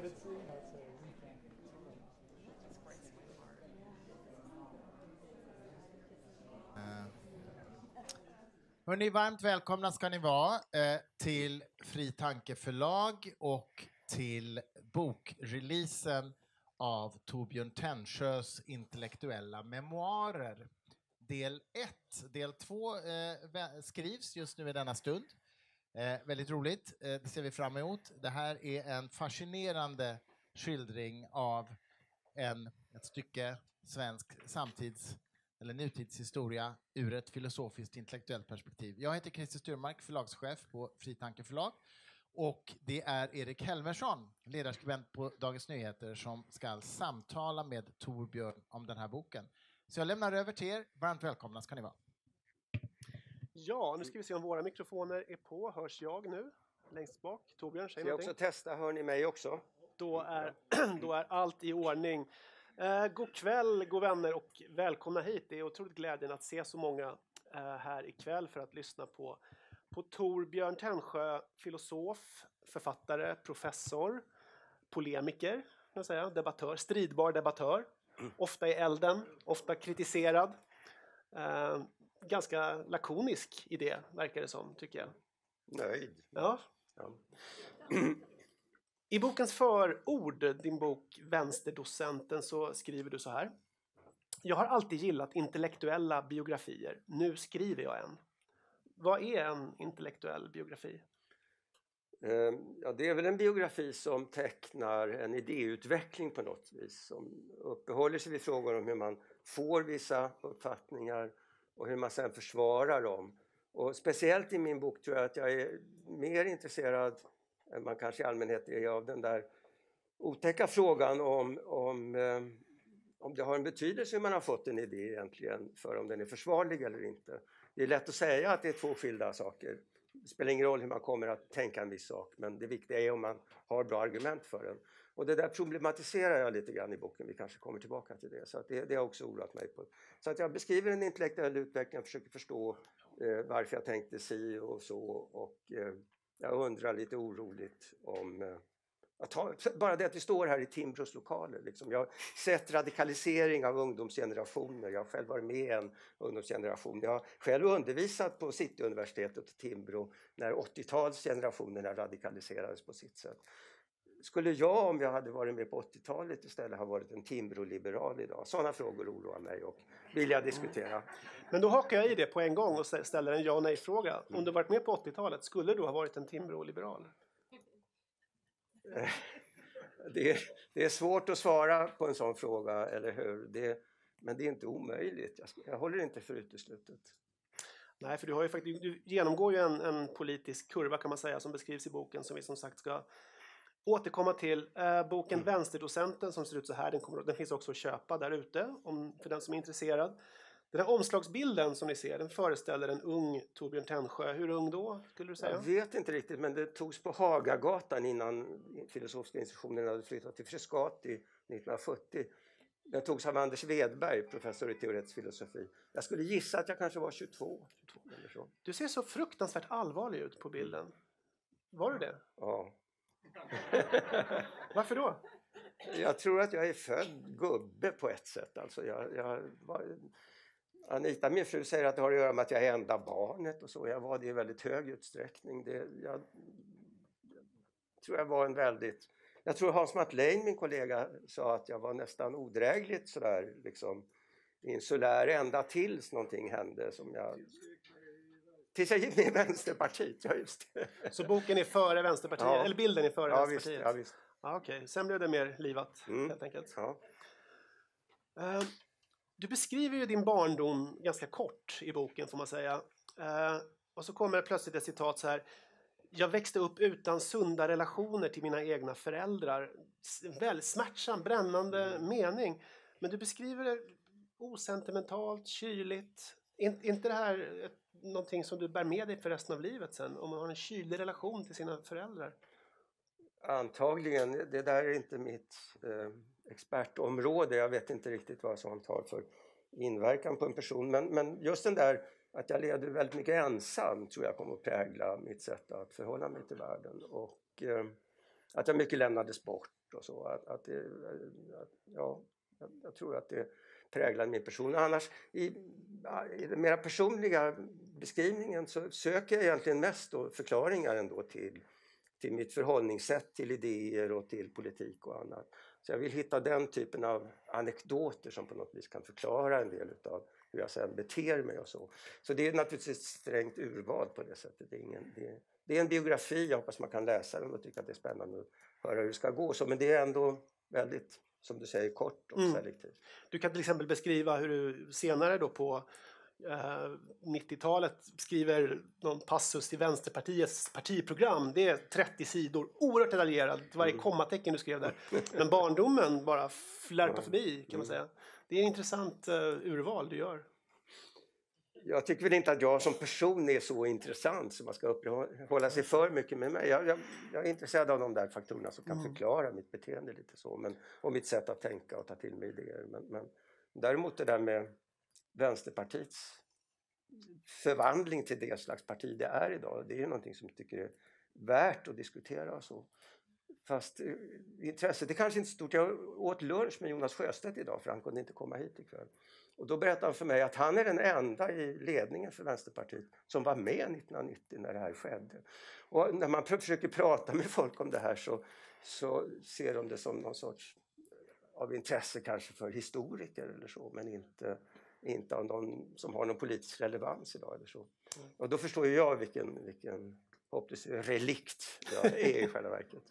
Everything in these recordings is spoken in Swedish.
Hörrni, varmt välkomna ska ni vara till Fri Tanke förlag och till bokreleasen av Torbjörn Tännsjös intellektuella memoarer. Del 1. Del 2 skrivs just nu i denna stund. Väldigt roligt, det ser vi fram emot. Det här är en fascinerande skildring av ett stycke svensk samtids- eller nutidshistoria ur ett filosofiskt intellektuellt perspektiv. Jag heter Christer Sturmark, förlagschef på Fri Tanke förlag. Och det är Erik Helmersson, ledarskribent på Dagens Nyheter, som ska samtala med Torbjörn om den här boken. Så jag lämnar över till er. Varmt välkomna ska ni vara. Ja, nu ska vi se om våra mikrofoner är på. Hörs jag nu? Längst bak. Torbjörn, säg någonting. Jag också testa. Hör ni mig också? Då är allt i ordning. God kväll, god vänner, och välkomna hit. Det är otroligt glädjande att se så många här ikväll för att lyssna på Torbjörn Tännsjö, filosof, författare, professor, polemiker, kan jag säga, debattör, stridbar debattör. Ofta i elden, ofta kritiserad. Ganska lakonisk idé, verkar det som, tycker jag. Nöjd. Ja. I bokens förord, din bok Vänsterdocenten, så skriver du så här. Jag har alltid gillat intellektuella biografier. Nu skriver jag en. Vad är en intellektuell biografi? Ja, det är väl en biografi som tecknar en idéutveckling på något vis. Som uppehåller sig vid frågor om hur man får vissa uppfattningar och hur man sedan försvarar dem. Och speciellt i min bok tror jag att jag är mer intresserad än man kanske i allmänhet är av den där otäcka frågan om det har en betydelse hur man har fått en idé egentligen, för om den är försvarlig eller inte. Det är lätt att säga att det är två skilda saker. Det spelar ingen roll hur man kommer att tänka en viss sak, men det viktiga är om man har bra argument för den. Och det där problematiserar jag lite grann i boken, vi kanske kommer tillbaka till det. Så att det har också oroat mig på. Så att jag beskriver en intellektuell utveckling, jag försöker förstå varför jag tänkte si och så. Och jag undrar lite oroligt om... bara det att vi står här i Timbros lokaler. Liksom. Jag har sett radikalisering av ungdomsgenerationer. Jag har själv varit med i en ungdomsgeneration. Jag har själv undervisat på Cityuniversitetet och Timbro när 80-talsgenerationerna radikaliserades på sitt sätt. Skulle jag, om jag hade varit med på 80-talet istället, ha varit en Timbro-liberal idag? Sådana frågor oroar mig och vill jag diskutera. Men då hakar jag i det på en gång och ställer en ja-nej-fråga. Om du varit med på 80-talet, skulle du ha varit en Timbro-liberal? Det är svårt att svara på en sån fråga, eller hur? Men det är inte omöjligt. Jag håller inte för uteslutet. Nej, för du genomgår ju en politisk kurva, kan man säga, som beskrivs i boken, som vi som sagt ska återkomma till. Boken Vänsterdocenten, som ser ut så här, den finns också att köpa där ute för den som är intresserad. Den här omslagsbilden som ni ser, den föreställer en ung Torbjörn Tännsjö. Hur ung då, skulle du säga? Jag vet inte riktigt, men det togs på Hagagatan innan filosofiska institutionen hade flyttat till Frescati 1970. Den togs av Anders Wedberg, professor i teoretisk filosofi. Jag skulle gissa att jag kanske var 22 eller så. Du ser så fruktansvärt allvarlig ut på bilden. Var du det? Ja. Varför då? Jag tror att jag är född gubbe på ett sätt. Alltså Anita, min fru, säger att det har att göra med att jag är enda barnet och så. Jag var det i väldigt hög utsträckning. Jag tror jag var en väldigt... Jag tror Hans Matlein, min kollega, sa att jag var nästan odrägligt sådär liksom insulär ända tills någonting hände som jag... Tills jag gick med i Vänsterpartiet, ja just det. Så boken är före Vänsterpartiet, ja. Eller bilden är före Vänsterpartiet? Ja, visst. Okej. Sen blev det mer livat, helt enkelt. Ja. Du beskriver ju din barndom ganska kort i boken, får man säga. Och så kommer det plötsligt ett citat så här. Jag växte upp utan sunda relationer till mina egna föräldrar. Väldigt smärtsam, brännande mening. Men du beskriver det osentimentalt, kyligt. Är inte det här någonting som du bär med dig för resten av livet sen? Om man har en kylig relation till sina föräldrar? Antagligen. Det där är inte mitt expertområde. Jag vet inte riktigt vad sånt har för inverkan på en person. Men just den där att jag levde väldigt mycket ensam tror jag kommer att prägla mitt sätt att förhålla mig till världen. Och att jag mycket lämnades bort och så. Jag tror att det präglar min person. Annars i den mera personliga beskrivningen så söker jag egentligen mest då förklaringar ändå till mitt förhållningssätt till idéer och till politik och annat. Så jag vill hitta den typen av anekdoter som på något vis kan förklara en del av hur jag sen beter mig och så. Så det är naturligtvis ett strängt urval på det sättet. Det är en biografi, jag hoppas man kan läsa den och tycka att det är spännande att höra hur det ska gå. Så, men det är ändå väldigt, som du säger, kort och selektivt. Du kan till exempel beskriva hur du senare då på 90-talet skriver någon passus till Vänsterpartiets partiprogram. Det är 30 sidor, oerhört detaljerat, varje kommatecken du skrev där. Men barndomen bara flärpar förbi, kan man säga. Det är ett intressant urval du gör. Jag tycker väl inte att jag som person är så intressant så man ska hålla sig för mycket med mig. Jag är intresserad av de där faktorerna som kan förklara mitt beteende lite så. Och mitt sätt att tänka och ta till mig idéer. Men däremot det där med Vänsterpartiets förvandling till det slags parti det är idag. Det är ju någonting som jag tycker är värt att diskutera och så. Fast intresset är kanske inte stort. Jag åt lunch med Jonas Sjöstedt idag för han kunde inte komma hit ikväll. Och då berättade han för mig att han är den enda i ledningen för Vänsterpartiet som var med 1990 när det här skedde. Och när man försöker prata med folk om det här så ser de det som någon sorts av intresse kanske för historiker eller så. Men inte av någon som har någon politisk relevans idag eller så. Och då förstår jag vilken hopplös relikt jag är i själva verket.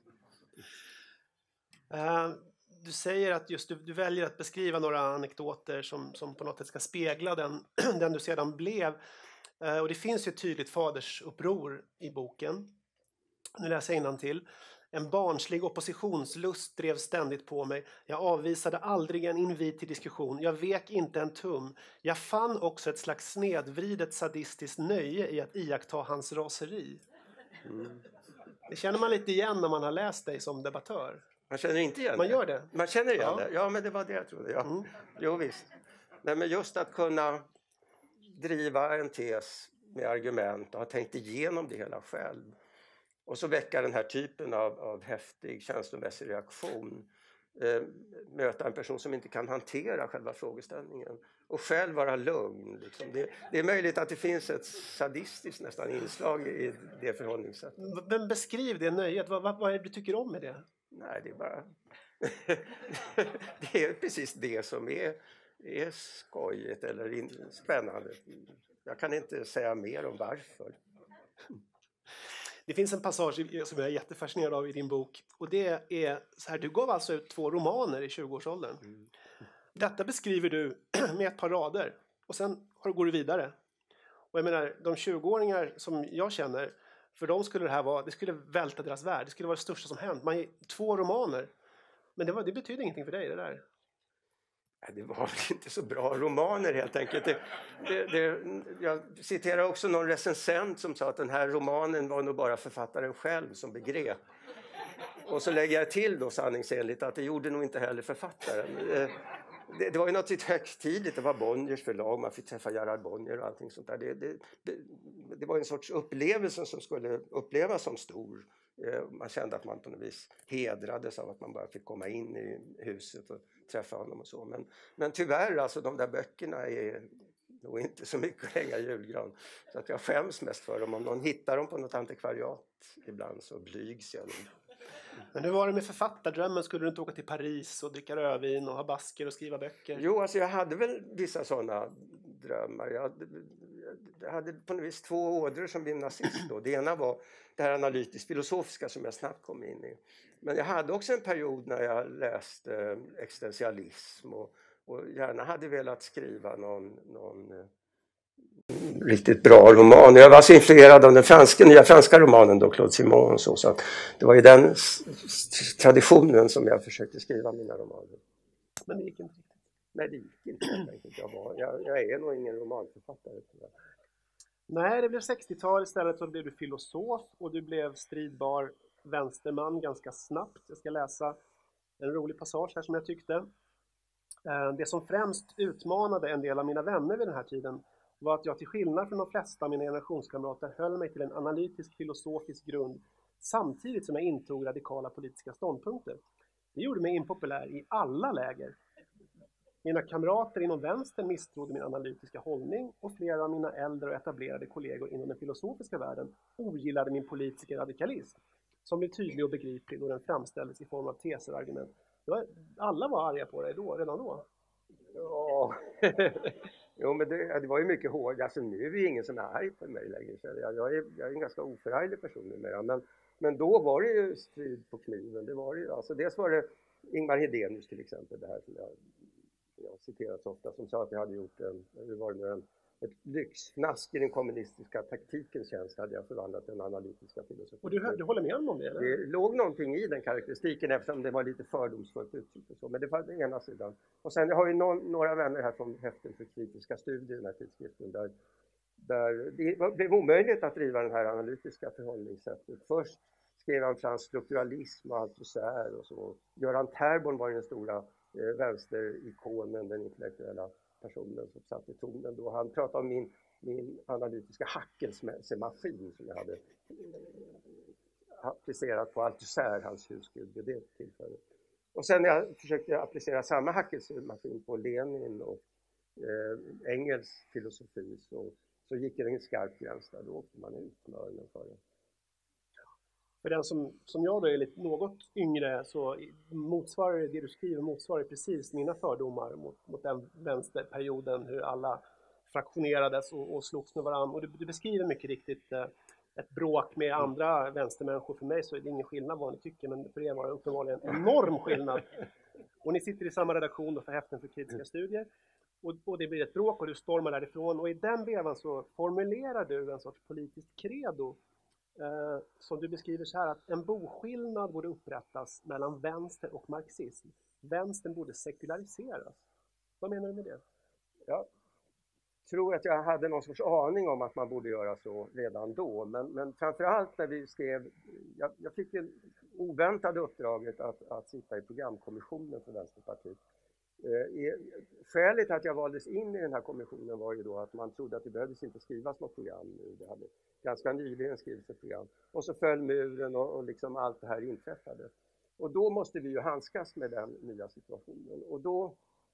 Du säger att just du väljer att beskriva några anekdoter som på något sätt ska spegla den du sedan blev. Och det finns ju ett tydligt fadersuppror i boken. Nu läser jag innantill. En barnslig oppositionslust drev ständigt på mig. Jag avvisade aldrig en invit till diskussion. Jag vek inte en tum. Jag fann också ett slags snedvridet sadistiskt nöje i att iaktta hans raseri. Det känner man lite igen när man har läst dig som debattör. Man känner inte igen Man gör det. Man känner igen det. Ja, men det var det jag trodde. Ja. Jo, visst. Nej, men just att kunna driva en tes med argument och ha tänkt igenom det hela själv. Och så väcka den här typen av häftig känslomässig reaktion. Möta en person som inte kan hantera själva frågeställningen. Och själv vara lugn. Liksom. Det är möjligt att det finns ett sadistiskt nästan inslag i det förhållningssättet. Men beskriv det nöjet. Vad är det du tycker om med det? Nej, det är bara... det är precis det som är skojigt eller spännande. Jag kan inte säga mer om varför. Det finns en passage som jag är jättefascinerad av i din bok. Och det är så här, du gav alltså ut 2 romaner i 20-årsåldern. Detta beskriver du med ett par rader. Och sen går du vidare. Och jag menar, de 20-åringar som jag känner, för dem skulle det skulle välta deras värld. Det skulle vara det största som hänt. Man ger 2 romaner. Men det betyder ingenting för dig, det där. Det var väl inte så bra romaner helt enkelt. Jag citerar också någon recensent som sa att den här romanen var nog bara författaren själv som begrep. Och så lägger jag till då sanningsenligt att det gjorde nog inte heller författaren. Det var ju något högtidligt, det var Bonniers förlag, man fick träffa Gerhard Bonnier och allting sånt där. Det var en sorts upplevelse som skulle upplevas som stor. Man kände att man på något vis hedrades av att man bara fick komma in i huset och träffa honom och så. Men tyvärr, alltså de där böckerna är nog inte så mycket att hänga i julgran. Så att jag skäms mest för dem. Om någon hittar dem på något antikvariat ibland så blygs jag nog. Men hur var det med författardrömmen? Skulle du inte åka till Paris och dricka rödvin och ha basker och skriva böcker? Jo, alltså jag hade väl vissa sådana drömmar. Jag hade på något vis 2 ådror som gymnasist då. Det ena var det här analytiskt-filosofiska som jag snabbt kom in i. Men jag hade också en period när jag läste existentialism och gärna hade velat skriva någon riktigt bra roman. Jag var så influerad av den nya franska romanen då, Claude Simon och så att det var i den traditionen som jag försökte skriva mina romaner. Men det gick inte riktigt. Nej, det gick inte helt enkelt. Jag är nog ingen romanförfattare. Nej, det blev 60-tal istället, så blev du filosof och du blev stridbar vänsterman ganska snabbt. Jag ska läsa en rolig passage här som jag tyckte. Det som främst utmanade en del av mina vänner vid den här tiden var att jag till skillnad från de flesta av mina generationskamrater höll mig till en analytisk filosofisk grund samtidigt som jag intog radikala politiska ståndpunkter. Det gjorde mig impopulär i alla läger. Mina kamrater inom vänstern misstrodde min analytiska hållning och flera av mina äldre och etablerade kollegor inom den filosofiska världen ogillade min politiska radikalism, som blev tydlig och begriplig då den framställdes i form av teser och argument. Alla var arga på dig redan då. Ja, jo, men det var ju mycket hårt. Alltså nu är det ingen som är arg på mig längre. Jag är en ganska oförarglig person numera. Men då var det ju strid på kniven. Det var det ju. Alltså dels var det Ingmar Hedenius till exempel, det här som jag citerat så ofta, som sa att jag hade gjort ett lyxfnask i den kommunistiska taktikens tjänst, hade jag förvandlat den analytiska filosofin. Och du håller med om det? Eller? Det låg någonting i den karaktäristiken eftersom det var lite fördomsfullt uttryckt och så, men det var den ena sidan. Och sen jag har ju några vänner här från Häften för kritiska studier, den här tidskriften, där det blev omöjligt att driva den här analytiska förhållningssättet. Först skrev han fram strukturalism och Althusser och så. Göran Terborn var den stora vänsterikonen, den intellektuella personen som satte tonen då. Han pratade om min analytiska hackelsemaskin som jag hade applicerat på Althusser, hans husgud, vid det tillfället. Och sen när jag försökte applicera samma hackelsemaskin på Lenin och Engels filosofi så gick det en skarp gräns där, då åkte man ut med öronen för det. För den som jag då är lite något yngre, så motsvarar det du skriver motsvarar precis mina fördomar mot den vänsterperioden, hur alla fraktionerades och slogs med varandra. Och du beskriver mycket riktigt ett bråk med andra vänstermänniskor. För mig så är det ingen skillnad vad ni tycker, men för er var det uppenbarligen en enorm skillnad. Och ni sitter i samma redaktion då för Häften för kritiska studier. Och det blir ett bråk och du stormar därifrån. Och i den vevan så formulerar du en sorts politiskt credo som du beskriver så här, att en boskillnad borde upprättas mellan vänster och marxism. Vänstern borde sekulariseras. Vad menar du med det? Jag tror att jag hade någon sorts aning om att man borde göra så redan då. Men framförallt när vi skrev, jag fick det oväntade uppdraget att sitta i programkommissionen för Vänsterpartiet. Skälet att jag valdes in i den här kommissionen var ju då att man trodde att det behövdes inte skrivas något program nu. Det hade ganska nyligen skrivits ett program. Och så föll muren och liksom allt det här inträffade. Och då måste vi ju handskas med den nya situationen. Och då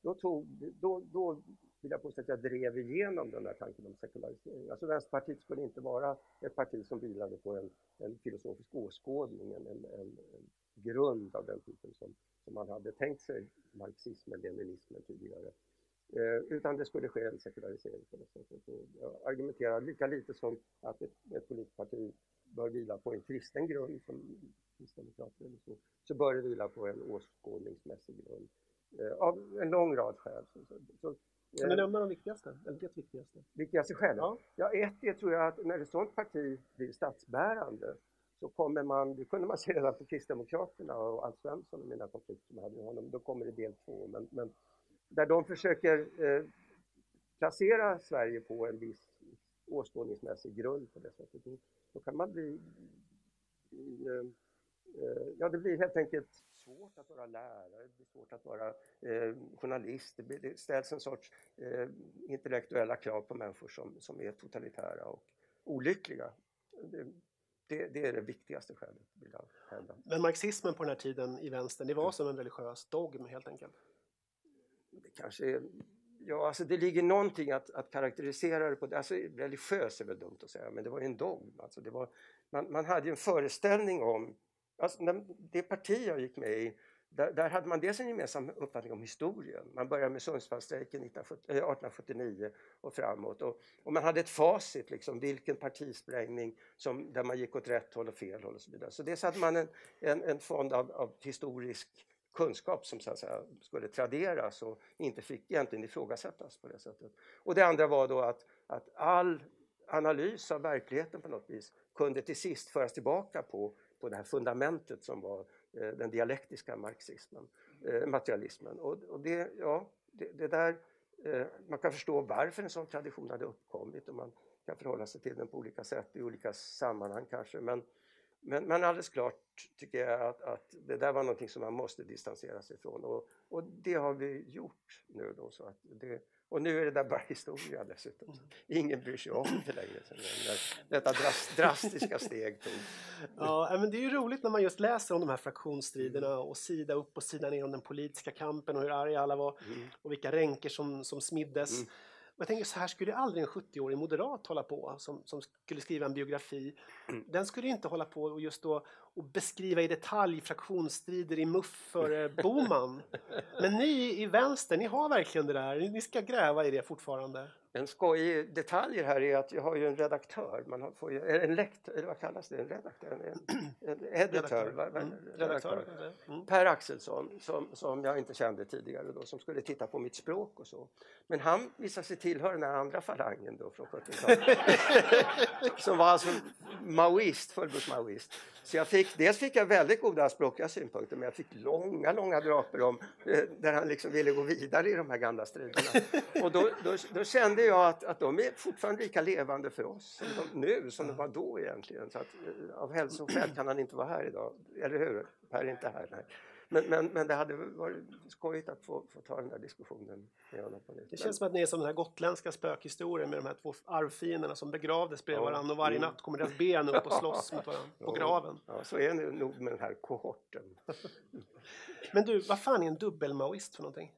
vill jag påstå att jag drev igenom den här tanken om sekularisering. Alltså Vänsterpartiet skulle inte vara ett parti som vilade på en filosofisk åskådning, en grund av den typen som man hade tänkt sig marxismen, leninismen tidigare. Utan det skulle ske en sekularisering på det sättet. Och jag argumenterar lika lite som att ett politiskt parti bör vila på en kristen grund som kristdemokrater eller så bör det vila på en åskådningsmässig grund. Av en lång rad skäl. Kan du nämna de viktigaste? Eller det viktigaste? Viktigaste skälen? Ja, ett tror jag att när ett sådant parti blir statsbärande så kommer det kunde man se redan på Kristdemokraterna och Alf Svensson och mina konflikter som hade med honom, då kommer det del 2. Men där de försöker placera Sverige på en viss åskådningsmässig grund på det sättet, då kan man bli det blir helt enkelt svårt att vara lärare, det blir svårt att vara journalist, det ställs en sorts intellektuella krav på människor som är totalitära och olyckliga. Det är det viktigaste skälet, vill jag hävda. Men marxismen på den här tiden i vänstern, det var som en religiös dogm helt enkelt? Det kanske alltså det ligger någonting att karaktärisera det på det. Alltså religiös är väl dumt att säga, men det var ju en dogm. Alltså man hade ju en föreställning om, alltså det parti jag gick med i, där hade man dels en gemensam uppfattning om historien. Man började med Sundsvallsstrejken 1879 och framåt. Och man hade ett facit, liksom, vilken partisprängning där man gick åt rätt håll och fel håll och så vidare. Så dels hade man en fond av historisk kunskap som så att säga skulle traderas och inte fick egentligen ifrågasättas på det sättet. Och det andra var då att all analys av verkligheten på något vis kunde till sist föras tillbaka på det här fundamentet som var den dialektiska marxismen, materialismen. Och det där, man kan förstå varför en sån tradition hade uppkommit och man kan förhålla sig till den på olika sätt i olika sammanhang kanske. Men alldeles klart tycker jag att det där var någonting som man måste distansera sig ifrån. Och det har vi gjort nu då, så att Och nu är det där bara historia dessutom. Ingen bryr sig om det längre. Detta drastiska steg tog. Ja, men det är ju roligt när man just läser om de här fraktionsstriderna och sida upp och sida ner om den politiska kampen och hur arga alla var och vilka ränker som smiddes. Och jag tänker så här, skulle aldrig en 70-årig moderat hålla på som skulle skriva en biografi. Den skulle inte hålla på och just då och beskriva i detalj fraktionsstrider i MUF för Boman. Men ni i vänster, ni har verkligen det där. Ni ska gräva i det fortfarande. En skojig detalj här är att jag har ju en redaktör. Man får ju, en lektor, eller vad kallas det? En redaktör? En editör. Redaktör. Per Axelsson, som jag inte kände tidigare då, som skulle titta på mitt språk och så. Men han visade sig tillhöra den här andra falangen då från 70-talet. Som var alltså maoist, fullblodsmaoist. Så dels fick jag väldigt goda språkliga synpunkter, men jag fick långa draper om där han liksom ville gå vidare i de här gamla striderna. Och då kände jag att de är fortfarande lika levande för oss som de var då egentligen. Så att, av hälsoskäl kan han inte vara här idag. Eller hur? Per är inte här. Nej. Men det hade varit skojigt att få ta den där diskussionen med honom på nytt. Det känns som att ni är som den här gotländska spökhistorien med de här två arvfienderna som begravdes bredvid varandra och varje natt kommer deras ben upp och slåss mot varandra på graven. Ja, så är det nog med den här kohorten. Men du, vad fan är en dubbelmaoist för någonting?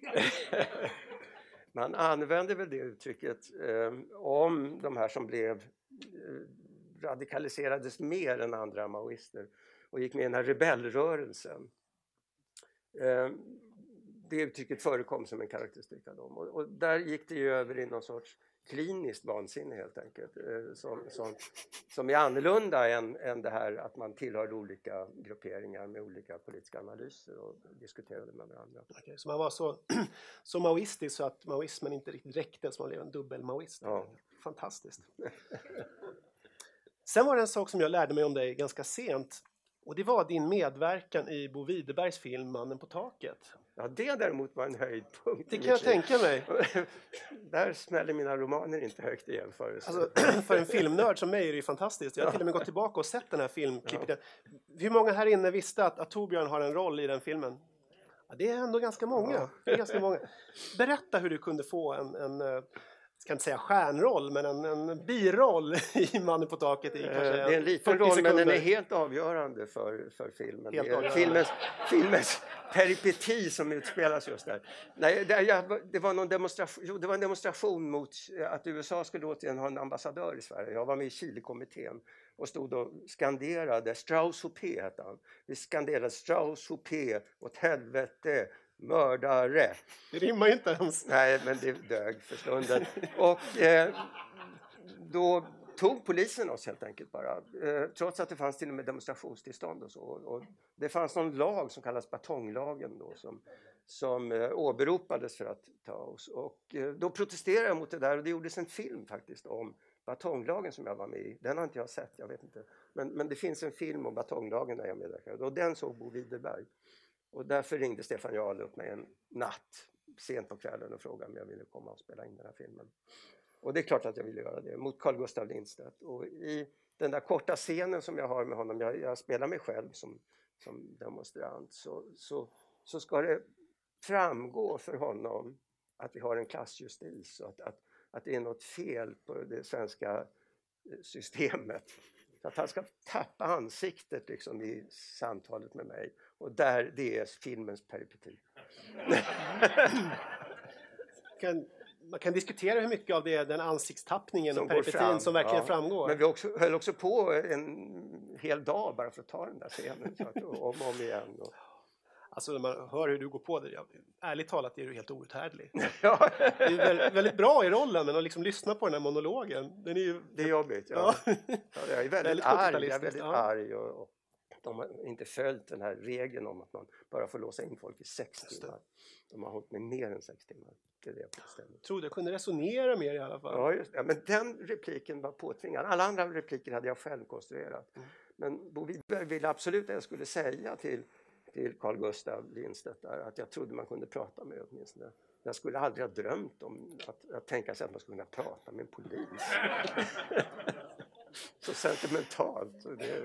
Man använder väl det uttrycket om de här som blev radikaliserades mer än andra maoister och gick med i den här rebellrörelsen. Det uttrycket förekom som en karaktäristik av dem. Och där gick det ju över i någon sorts kliniskt vansinne helt enkelt. Som är annorlunda än det här att man tillhörde olika grupperingar med olika politiska analyser och diskuterade med varandra. Okej, så man var så maoistisk så att maoismen inte riktigt räckte, så man blev en dubbelmaoist. Ja. Fantastiskt. Sen var det en sak som jag lärde mig om dig ganska sent. Och det var din medverkan i Bo Widerbergs film Mannen på taket. Ja, det däremot var en höjdpunkt. Det kan jag tänka mig. Där smäller mina romaner inte högt igen för. Alltså, för en filmnörd som mig är det ju fantastiskt. Jag har till och med gått tillbaka och sett den här filmklippet. Ja. Hur många här inne visste att Torbjörn har en roll i den filmen? Ja, det är ändå ganska många. Ja. Det är ganska många. Berätta hur du kunde få en ska inte säga stjärnroll, men en biroll i Mannen på taket. Det är en liten roll, men den är helt avgörande för filmen. Filmens peripeti som utspelas just där. Nej, det var en demonstration mot att USA skulle återigen ha en ambassadör i Sverige. Jag var med i Chile-kommittén och stod och skanderade. Strauss Hopé hette han. Vi skanderade Strauss Hopé, åt helvete, mördare. Det rimmar inte ens. Nej, men det dög för stunden. Och då tog polisen oss helt enkelt bara. Trots att det fanns till och med demonstrationstillstånd och så. Och det fanns någon lag som kallas batonglagen då, som åberopades för att ta oss. Och då protesterade jag mot det där, och det gjordes en film faktiskt om batonglagen som jag var med i. Den har inte jag sett, jag vet inte. Men det finns en film om batonglagen där jag medverkade. Och den såg Bo Widerberg. Och därför ringde Stefan Jarl upp mig en natt sent på kvällen och frågade om jag ville komma och spela in den här filmen. Och det är klart att jag ville göra det mot Carl Gustaf Lindstedt. Och i den där korta scenen som jag har med honom, jag spelar mig själv som demonstrant, så ska det framgå för honom att vi har en klassjustis och att det är något fel på det svenska systemet. Så att han ska tappa ansiktet liksom i samtalet med mig. Och det är filmens peripeti. Man kan diskutera hur mycket av det är den ansiktstappningen som och peripetin som verkligen framgår. Men vi höll också på en hel dag bara för att ta den där scenen. Så att, om och om igen. Alltså när man hör hur du går på det, ärligt talat är du helt outhärdlig. Ja. Det är väldigt bra i rollen, men att liksom lyssna på den här monologen. Den är ju... Det är jobbigt, ja. Jag är väldigt arg och de har inte följt den här regeln om att man bara får låsa in folk i 6 timmar. De har hållit med mer än 6 timmar. Det är det jag bestämmer. Trodde jag kunde resonera mer i alla fall. Ja, just det. Men den repliken var påtvingad. Alla andra repliker hade jag själv konstruerat. Men Bo Widerberg ville absolut att jag skulle säga till Carl Gustaf Lindstedt där, att jag trodde man kunde prata med åtminstone. Jag skulle aldrig ha drömt om att tänka sig att man skulle kunna prata med en polis. Så sentimentalt. Så det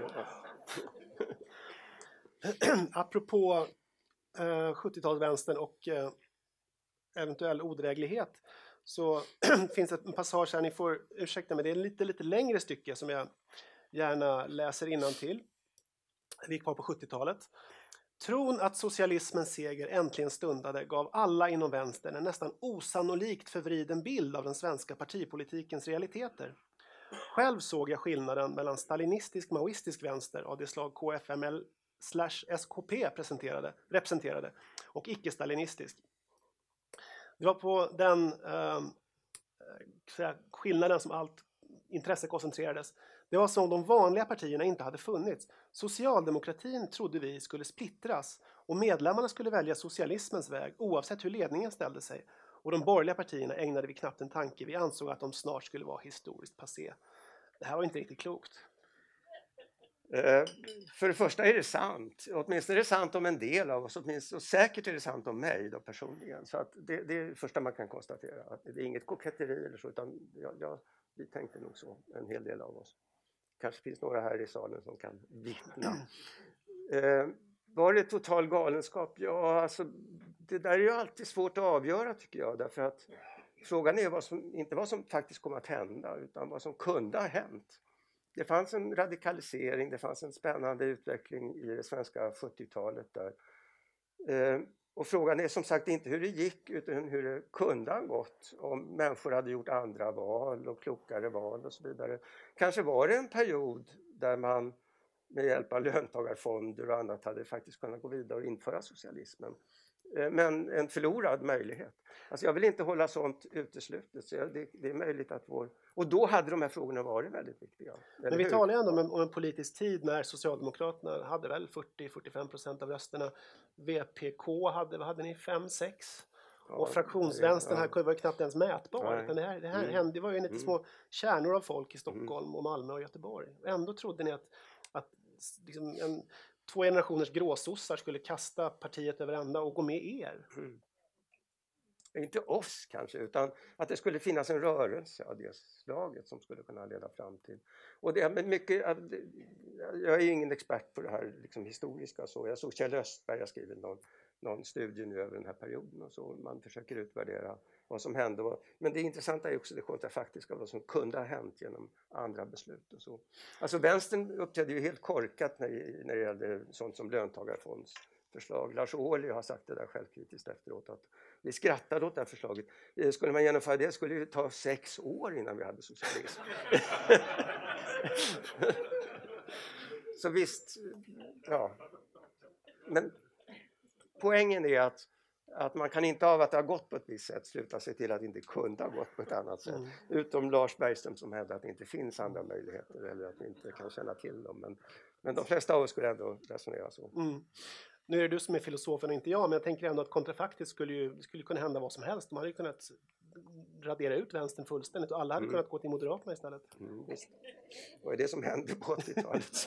Apropå 70-talsvänstern och eventuell odräglighet så finns det en passage här, ni får ursäkta mig, det är lite längre stycke som jag gärna läser innantill. Vi är kvar på 70-talet. Tron att socialismens seger äntligen stundade gav alla inom vänstern en nästan osannolikt förvriden bild av den svenska partipolitikens realiteter. Själv såg jag skillnaden mellan stalinistisk-maoistisk vänster av det slag KFML/SKP representerade och icke-stalinistisk. Det var på den skillnaden som allt intresse koncentrerades. Det var som de vanliga partierna inte hade funnits. Socialdemokratin trodde vi skulle splittras och medlemmarna skulle välja socialismens väg oavsett hur ledningen ställde sig. Och de borgerliga partierna ägnade vi knappt en tanke. Vi ansåg att de snart skulle vara historiskt passé. Det här var inte riktigt klokt. För det första är det sant. Åtminstone är det sant om en del av oss. Och säkert är det sant om mig då personligen. Så att det är det första man kan konstatera. Att det är inget koketteri eller så. Utan vi tänkte nog så. En hel del av oss. Kanske finns några här i salen som kan vittna. Var det total galenskap? Ja, alltså det där är ju alltid svårt att avgöra tycker jag. Därför att frågan är inte vad som faktiskt kommer att hända. Utan vad som kunde ha hänt. Det fanns en radikalisering, det fanns en spännande utveckling i det svenska 70-talet där. Och frågan är som sagt inte hur det gick utan hur det kunde ha gått om människor hade gjort andra val och klokare val och så vidare. Kanske var det en period där man med hjälp av löntagarfonder och annat hade faktiskt kunnat gå vidare och införa socialismen. Men en förlorad möjlighet. Alltså jag vill inte hålla sånt uteslutet. Så det är möjligt att och då hade de här frågorna varit väldigt viktiga. Men vi talar ju ändå om en politisk tid när Socialdemokraterna hade väl 40-45% av rösterna. VPK hade ni 5-6. Ja, och fraktionsvänstern här var ju knappt ens mätbar. Utan det här hände, det var ju lite små kärnor av folk i Stockholm och Malmö och Göteborg. Och ändå trodde ni att liksom två generationers gråsossar skulle kasta partiet över ända och gå med er. Inte oss kanske, utan att det skulle finnas en rörelse av det slaget som skulle kunna leda fram till. Och det med mycket, jag är ju ingen expert på det här liksom historiska så. Jag såg Kjell Östberg har skrivit någon studie nu över den här perioden och så. Man försöker utvärdera vad som hände. Men det intressanta är också det kontrafaktiska, vad som kunde ha hänt genom andra beslut och så. Alltså vänstern uppträdde ju helt korkat när det gällde sånt som löntagarfondsförslag. Lars Ohly har sagt det där självkritiskt efteråt att vi skrattade åt det här förslaget. Skulle man genomföra det skulle det ta 6 år innan vi hade socialism. Så visst, ja. Men poängen är att man kan inte av att det har gått på ett visst sätt sluta sig till att det inte kunde ha gått på ett annat sätt. Utom Lars Bergström som hävdar att det inte finns andra möjligheter eller att vi inte kan känna till dem. Men de flesta av oss skulle ändå resonera så. Nu är det du som är filosofen och inte jag, men jag tänker ändå att kontrafaktiskt skulle kunna hända vad som helst. De hade kunnat radera ut vänstern fullständigt och alla hade kunnat gå till Moderaterna istället. Visst. Vad är det som hände på 80-talet?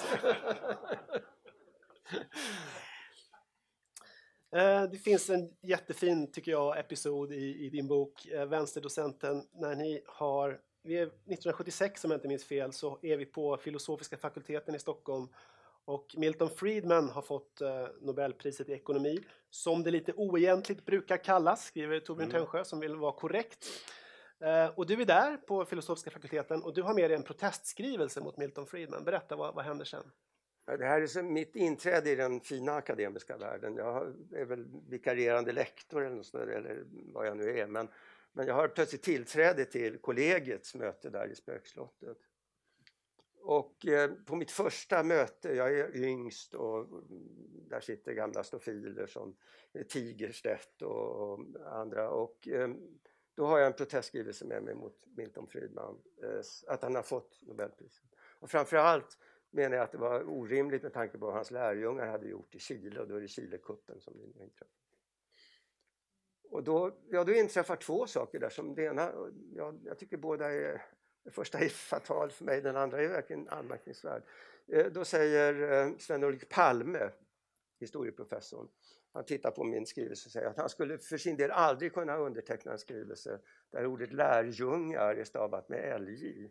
Det finns en jättefin, tycker jag, episod i din bok Vänsterdocenten när vi är 1976 om jag inte minns fel så är vi på filosofiska fakulteten i Stockholm och Milton Friedman har fått Nobelpriset i ekonomi som det lite oegentligt brukar kallas, skriver Torbjörn Tännsjö som vill vara korrekt. Och du är där på filosofiska fakulteten och du har med dig en protestskrivelse mot Milton Friedman. Berätta, vad händer sen? Det här är som mitt inträde i den fina akademiska världen. Jag är väl vikarierande lektor eller vad jag nu är. Men jag har plötsligt tillträde till kollegiets möte där i Spökslottet. Och på mitt första möte, jag är yngst och där sitter gamla stofiler som Tigerstedt och andra. Och då har jag en protestskrivelse med mig mot Milton Friedman. Att han har fått Nobelpriset. Och framförallt menar jag att det var orimligt med tanke på vad hans lärjungar hade gjort i Chile. Och då är det Chilekuppen som inträffade. Och då inträffar 2 saker där. Som det ena, jag tycker båda är... Det första är fatal för mig, den andra är verkligen anmärkningsvärd. Då säger Sven-Ulrik Palme, historieprofessorn, han tittar på min skrivelse och säger att han skulle för sin del aldrig kunna underteckna en skrivelse där ordet lärjungar är stavat med LJ.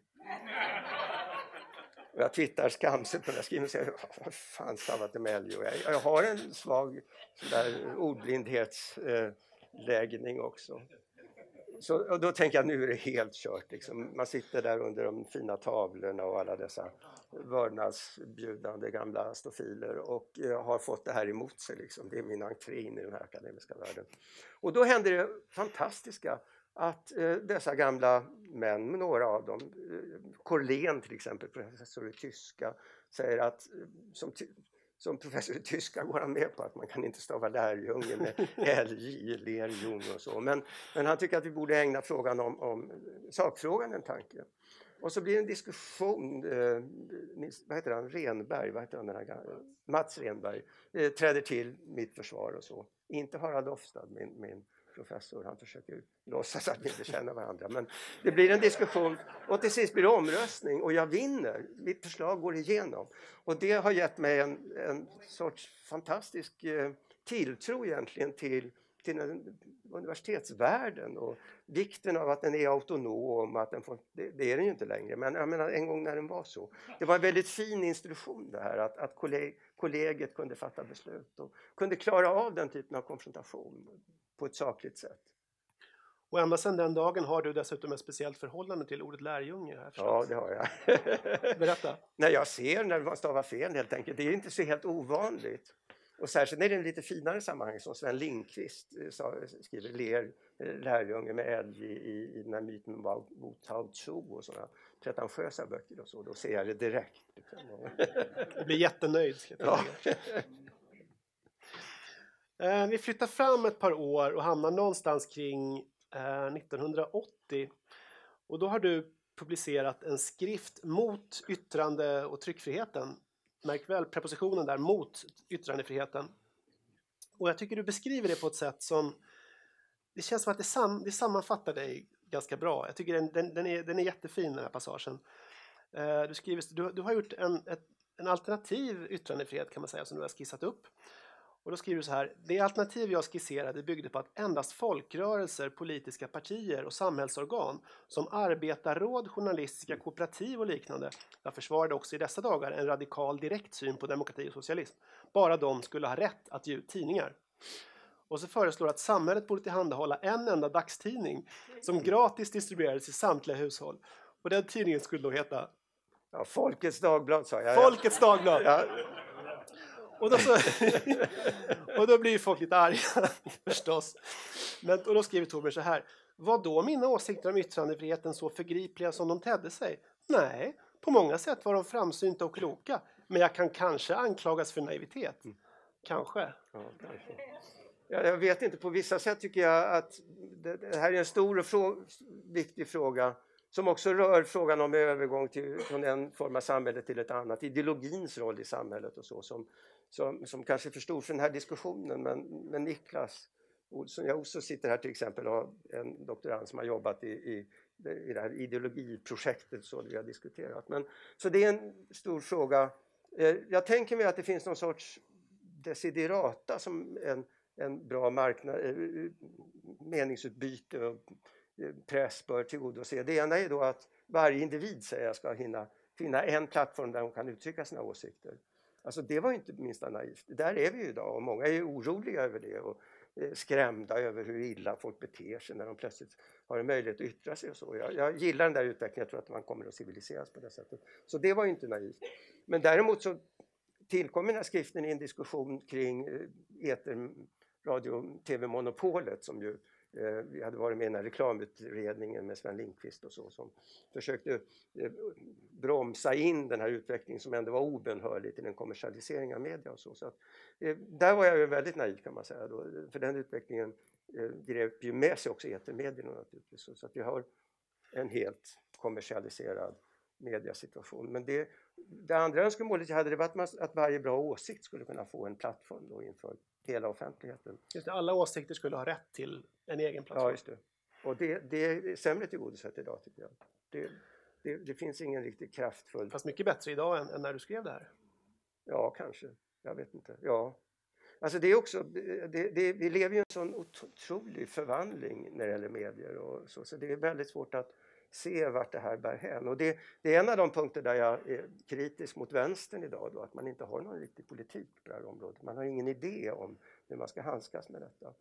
Och jag tittar skamset på den här skrivelsen och säger, vad fan stavat det med LJ? Jag har en svag ordblindhets... läggning också. Så, och då tänker jag, nu är det helt kört. Liksom. Man sitter där under de fina tavlorna och alla dessa vördnadsbjudande gamla stofiler och har fått det här emot sig. Liksom. Det är min entré in i den här akademiska världen. Och då händer det fantastiska att dessa gamla män, några av dem, Korlén till exempel, professor i tyska, säger att som professor i tyska går han med på att man kan inte stava lärjunge med LJ, lerjung och så. Men han tycker att vi borde ägna frågan om sakfrågan en tanke. Och så blir det en diskussion, vad heter han, Renberg, vad heter han, den här, Mats Renberg, träder till mitt försvar och så. Inte Harald Ofstad, min professor, han försöker låtsas att vi inte känner varandra. Men det blir en diskussion och till sist blir det omröstning och jag vinner. Mitt förslag går igenom. Och det har gett mig en sorts fantastisk tilltro egentligen till universitetsvärlden och vikten av att den är autonom. Att den får, det är den ju inte längre, men jag menar en gång när den var så. Det var en väldigt fin institution det här, att kollegiet kunde fatta beslut och kunde klara av den typen av konfrontation på ett sakligt sätt. Och ända sedan den dagen har du dessutom ett speciellt förhållande till ordet lärjunge. Här, ja, det har jag. Berätta. När jag ser när man stavar fel helt enkelt. Det är inte så helt ovanligt. Och särskilt när det är en lite finare sammanhang som Sven Lindqvist skriver lärjunge med älg i den här myten om Wu Tao Zhu och sådana pretentiösa böcker och så. Då ser jag det direkt. Jag blir jättenöjd. Ja. Vi flyttar fram ett par år och hamnar någonstans kring 1980. Och då har du publicerat en skrift mot yttrande- och tryckfriheten. Märk väl prepositionen där, mot yttrandefriheten. Och jag tycker du beskriver det på ett sätt som... Det känns som att det sammanfattar dig ganska bra. Jag tycker den är jättefin, den här passagen. Du skriver, du har gjort en alternativ yttrandefrihet kan man säga, som du har skissat upp. Och då skriver du så här: det alternativ jag skisserade byggde på att endast folkrörelser, politiska partier och samhällsorgan som arbetarråd, journalistiska kooperativ och liknande, jag försvarade också i dessa dagar en radikal direkt syn på demokrati och socialism, bara de skulle ha rätt att ge ut tidningar. Och så föreslår att samhället borde tillhandahålla en enda dagstidning som gratis distribuerades i samtliga hushåll. Och den tidningen skulle då heta... Ja, Folkets Dagblad sa jag. Folkets Dagblad! Ja. Och då blir ju folk lite arga förstås. Och då skriver Torbjörn så här: var då mina åsikter om yttrandefriheten så förgripliga som de tedde sig? Nej, på många sätt var de framsynta och kloka. Men jag kan kanske anklagas för naivitet. Kanske. Ja, kanske. Jag vet inte, på vissa sätt tycker jag att det här är en stor och viktig fråga som också rör frågan om övergång från en form av samhälle till ett annat. Ideologins roll i samhället och så som kanske är för stor för den här diskussionen. Men Niklas Olsson, jag också sitter här till exempel och har en doktorand som har jobbat i det här ideologiprojektet så vi har diskuterat. Så det är en stor fråga. Jag tänker mig att det finns någon sorts desiderata som en bra meningsutbyte och press bör tillgodose. Det ena är då att varje individ ska finna en plattform där de kan uttrycka sina åsikter. Alltså det var ju inte minsta naivt. Där är vi ju idag och många är oroliga över det och skrämda över hur illa folk beter sig när de plötsligt har en möjlighet att yttra sig och så. Jag gillar den där utvecklingen, jag tror att man kommer att civiliseras på det sättet. Så det var ju inte naivt. Men däremot så tillkom den här skriften i en diskussion kring radio- tv-monopolet som ju vi hade varit med i den här reklamutredningen med Sven Lindqvist och så som försökte bromsa in den här utvecklingen som ändå var obönhörlig till en kommersialisering av media och så. Så att, där var jag ju väldigt naiv kan man säga då, för den utvecklingen grep ju med sig också etermedierna naturligtvis. Så att vi har en helt kommersialiserad mediasituation. Men det andra önskemålet jag hade det var att varje bra åsikt skulle kunna få en plattform då inför hela offentligheten. Just det, alla åsikter skulle ha rätt till en egen plattform. Ja, just det. Och det är sämre tillgodosett idag tycker jag. Det finns ingen riktigt kraftfull... Fast mycket bättre idag än när du skrev det här. Ja, kanske. Jag vet inte. Ja. Alltså det är också... vi lever ju i en sån otrolig förvandling när det gäller medier och så. Så det är väldigt svårt att se vart det här bär hän. Och det är en av de punkter där jag är kritisk mot vänstern idag då, att man inte har någon riktig politik på det här området. Man har ingen idé om hur man ska handskas med detta.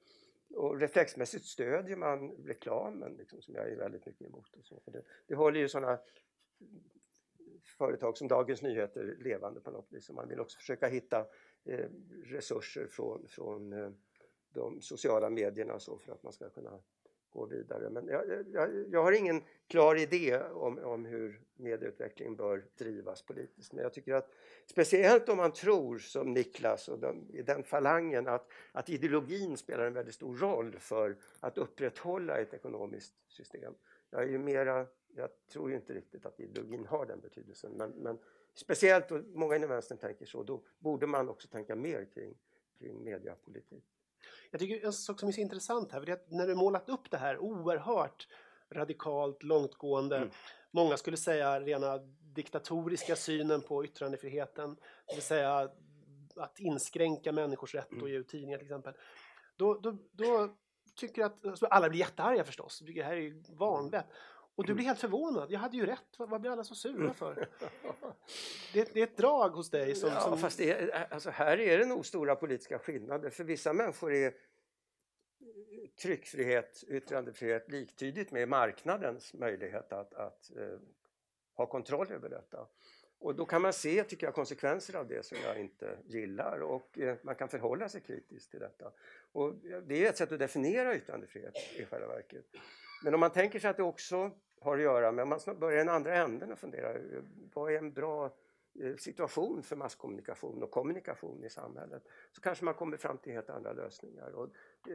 Och reflexmässigt stödjer man reklamen liksom, som jag är väldigt mycket emot. Och så. För det håller ju sådana företag som Dagens Nyheter levande på något vis. Och man vill också försöka hitta resurser från de sociala medierna och så för att man ska kunna gå vidare. Men jag har ingen klar idé om hur medieutvecklingen bör drivas politiskt. Men jag tycker att speciellt om man tror som Niklas och i den falangen att ideologin spelar en väldigt stor roll för att upprätthålla ett ekonomiskt system. Jag tror ju inte riktigt att ideologin har den betydelsen. Men speciellt då många inom vänstern tänker så, då borde man också tänka mer kring mediapolitik. Jag tycker en sak som är så intressant här, är att när du målat upp det här oerhört radikalt, långtgående, många skulle säga rena diktatoriska synen på yttrandefriheten, det vill säga att inskränka människors rätt att ge ut tidningar till exempel. Då tycker jag att alltså alla blir jättearga förstås, tycker det här är vanvett. Och du blir helt förvånad. Jag hade ju rätt. Vad blir alla så sura för? Det är ett drag hos dig. Fast alltså här är det nog stora politiska skillnader. För vissa människor är tryckfrihet, yttrandefrihet liktydigt med marknadens möjlighet att ha kontroll över detta. Och då kan man se, tycker jag, konsekvenser av det som jag inte gillar. Och man kan förhålla sig kritiskt till detta. Och det är ett sätt att definiera yttrandefrihet i själva verket. Men om man tänker sig att det också har att göra med, om man börjar i den andra änden och funderar, vad är en bra situation för masskommunikation och kommunikation i samhället, så kanske man kommer fram till helt andra lösningar. Och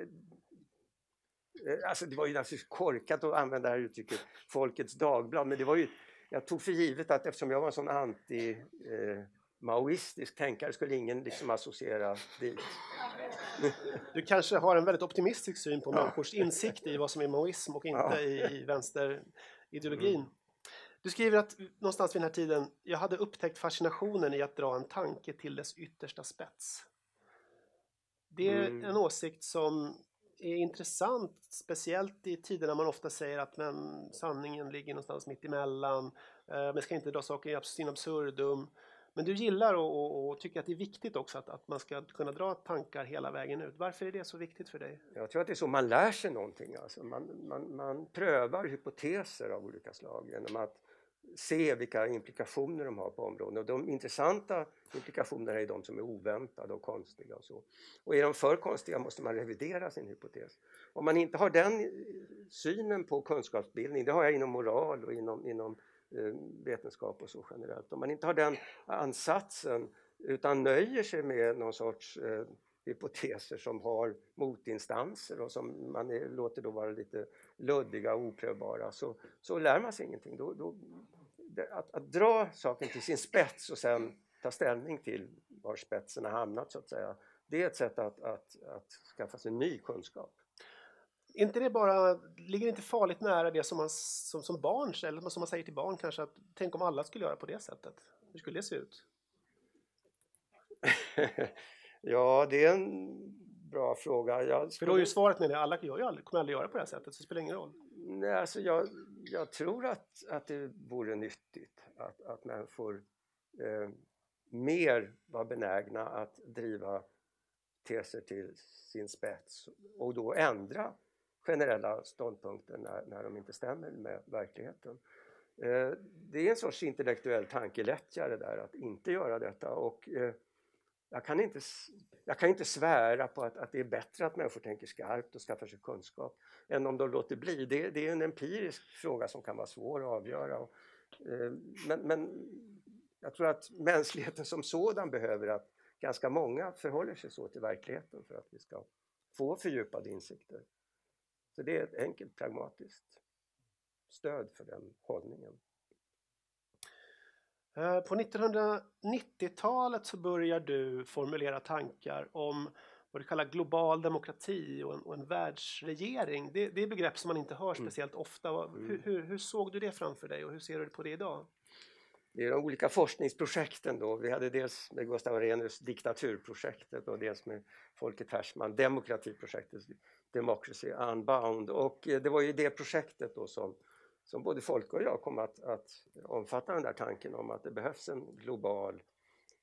alltså det var ju naturligtvis korkat att använda det här uttrycket Folkets Dagblad, men det var ju, jag tog för givet att eftersom jag var en sån maoistisk tänkare skulle ingen liksom associera dit. Du kanske har en väldigt optimistisk syn på människors insikt i vad som är maoism och inte i vänsterideologin. Du skriver att någonstans vid den här tiden, jag hade upptäckt fascinationen i att dra en tanke till dess yttersta spets. Det är en åsikt som är intressant, speciellt i tider när man ofta säger att sanningen ligger någonstans mitt emellan. Man ska inte dra saker in absurdum. Men du gillar och tycker att det är viktigt också att man ska kunna dra tankar hela vägen ut. Varför är det så viktigt för dig? Jag tror att det är så man lär sig någonting. Alltså man prövar hypoteser av olika slag genom att se vilka implikationer de har på områden. Och de intressanta implikationerna är de som är oväntade och konstiga och så. Och är de för konstiga måste man revidera sin hypotes. Om man inte har den synen på kunskapsbildning, det har jag inom moral och inom vetenskap och så generellt. Om man inte har den ansatsen utan nöjer sig med någon sorts hypoteser som har motinstanser och som man låter då vara lite luddiga och oprövbara, så lär man sig ingenting. Att dra saken till sin spets och sen ta ställning till var spetsen har hamnat så att säga, det är ett sätt att skaffa sig ny kunskap. Inte det ligger inte farligt nära det som man som barn, eller som man säger till barn kanske, att tänk om alla skulle göra på det sättet. Hur skulle det se ut? Ja, det är en bra fråga. För då är ju svaret med det, alla kommer aldrig göra på det här sättet, så det spelar ingen roll. Nej, alltså jag tror att det vore nyttigt att människor mer var benägna att driva teser till sin spets och då ändra generella ståndpunkter när de inte stämmer med verkligheten. Det är en sorts intellektuell tankelättjare där att inte göra detta, och jag kan inte svära på att det är bättre att människor tänker skarpt och skaffar sig kunskap än om de låter bli. Det är en empirisk fråga som kan vara svår att avgöra. Men jag tror att mänskligheten som sådan behöver att ganska många förhåller sig så till verkligheten för att vi ska få fördjupade insikter. Så det är ett enkelt pragmatiskt stöd för den hållningen. På 1990-talet så börjar du formulera tankar om vad du kallar global demokrati och en världsregering. Det är begrepp som man inte hör speciellt ofta. Hur såg du det framför dig och hur ser du på det idag? Det är de olika forskningsprojekten då. Vi hade dels med Gustav Arrhenius diktaturprojektet och dels med Folke Persman demokratiprojektet Democracy Unbound. Och det var ju det projektet då som både Folke och jag kom att omfatta den där tanken om att det behövs en global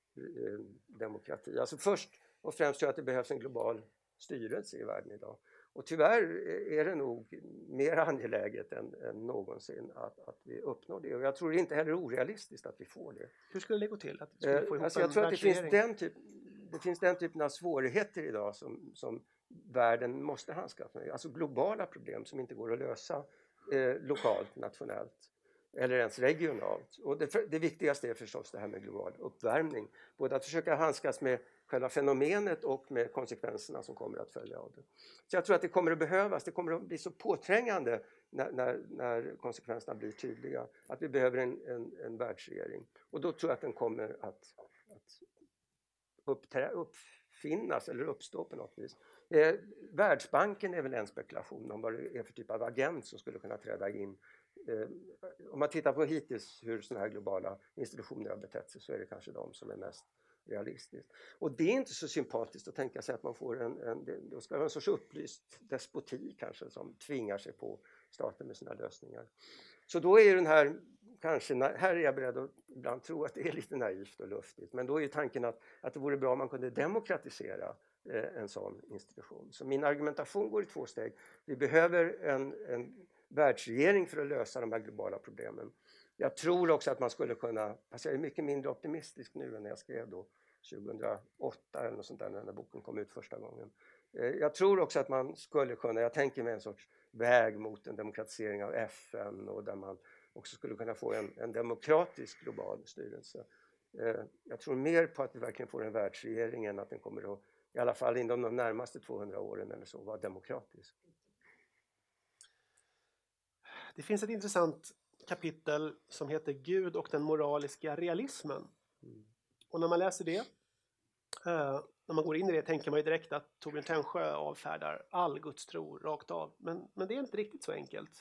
demokrati. Alltså först och främst tror jag att det behövs en global styrelse i världen idag. Och tyvärr är det nog mer angeläget än någonsin att vi uppnår det. Och jag tror inte heller orealistiskt att vi får det. Hur skulle det gå till? Att skulle få ihop alltså jag tror att det finns den typen av svårigheter idag som världen måste handskas med. Alltså globala problem som inte går att lösa lokalt, nationellt eller ens regionalt. Och det viktigaste är förstås det här med global uppvärmning. Både att försöka handskas med själva fenomenet och med konsekvenserna som kommer att följa av det. Så jag tror att det kommer att behövas, det kommer att bli så påträngande när konsekvenserna blir tydliga, att vi behöver en världsregering. Och då tror jag att den kommer att uppfinnas eller uppstå på något vis. Världsbanken är väl en spekulation om vad det är för typ av agent som skulle kunna träda in. Om man tittar på hittills hur sådana här globala institutioner har betett sig, så är det kanske de som är mest realistiskt. Och det är inte så sympatiskt att tänka sig att man får då ska det vara en sorts upplyst despoti kanske som tvingar sig på staten med sina lösningar. Så då är den här, kanske, här är jag beredd att ibland tro att det är lite naivt och luftigt, men då är tanken att det vore bra om man kunde demokratisera en sån institution. Så min argumentation går i 2 steg. Vi behöver en världsregering för att lösa de här globala problemen. Jag tror också att man skulle kunna, fast jag är mycket mindre optimistisk nu än när jag skrev då 2008 eller något sånt där, när den här boken kom ut första gången. Jag tror också att man skulle kunna, jag tänker mig en sorts väg mot en demokratisering av FN, och där man också skulle kunna få en demokratisk global styrelse. Jag tror mer på att vi verkligen får en världsregering än att den kommer att, i alla fall inom de närmaste 200 åren eller så, vara demokratisk. Det finns ett intressant kapitel som heter Gud och den moraliska realismen. Och när man läser det, när man går in i det, tänker man ju direkt att Torbjörn Tännsjö avfärdar all gudstro rakt av. Men det är inte riktigt så enkelt.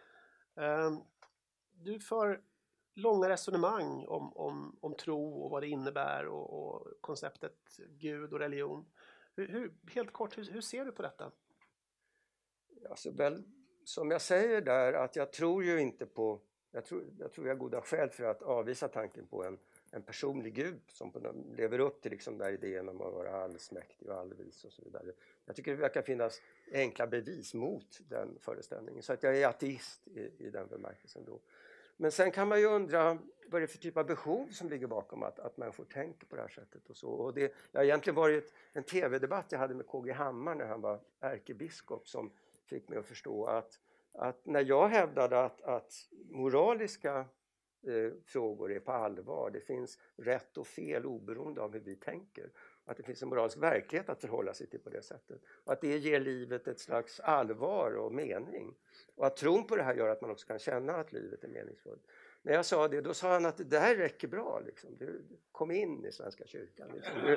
Du för långa resonemang om tro och vad det innebär och konceptet Gud och religion. Helt kort, hur ser du på detta? Alltså väl, som jag säger där, att jag tror ju inte på, jag tror jag har goda skäl för att avvisa tanken på en personlig Gud som lever upp till liksom där idén om att vara allsmäktig och allvis och så vidare. Jag tycker det verkar finnas enkla bevis mot den föreställningen, så att jag är ateist i den bemärkelsen då. Men sen kan man ju undra vad det är för typ av behov som ligger bakom att människor tänker på det här sättet och så. Och det har egentligen varit en tv-debatt jag hade med KG Hammar när han var ärkebiskop som fick mig att förstå att när jag hävdade att moraliska frågor är på allvar, det finns rätt och fel oberoende av hur vi tänker, att det finns en moralisk verklighet att förhålla sig till på det sättet, och att det ger livet ett slags allvar och mening, och att tron på det här gör att man också kan känna att livet är meningsfullt. När jag sa det, då sa han att det här räcker bra. Liksom. Du kom in i Svenska kyrkan. Liksom.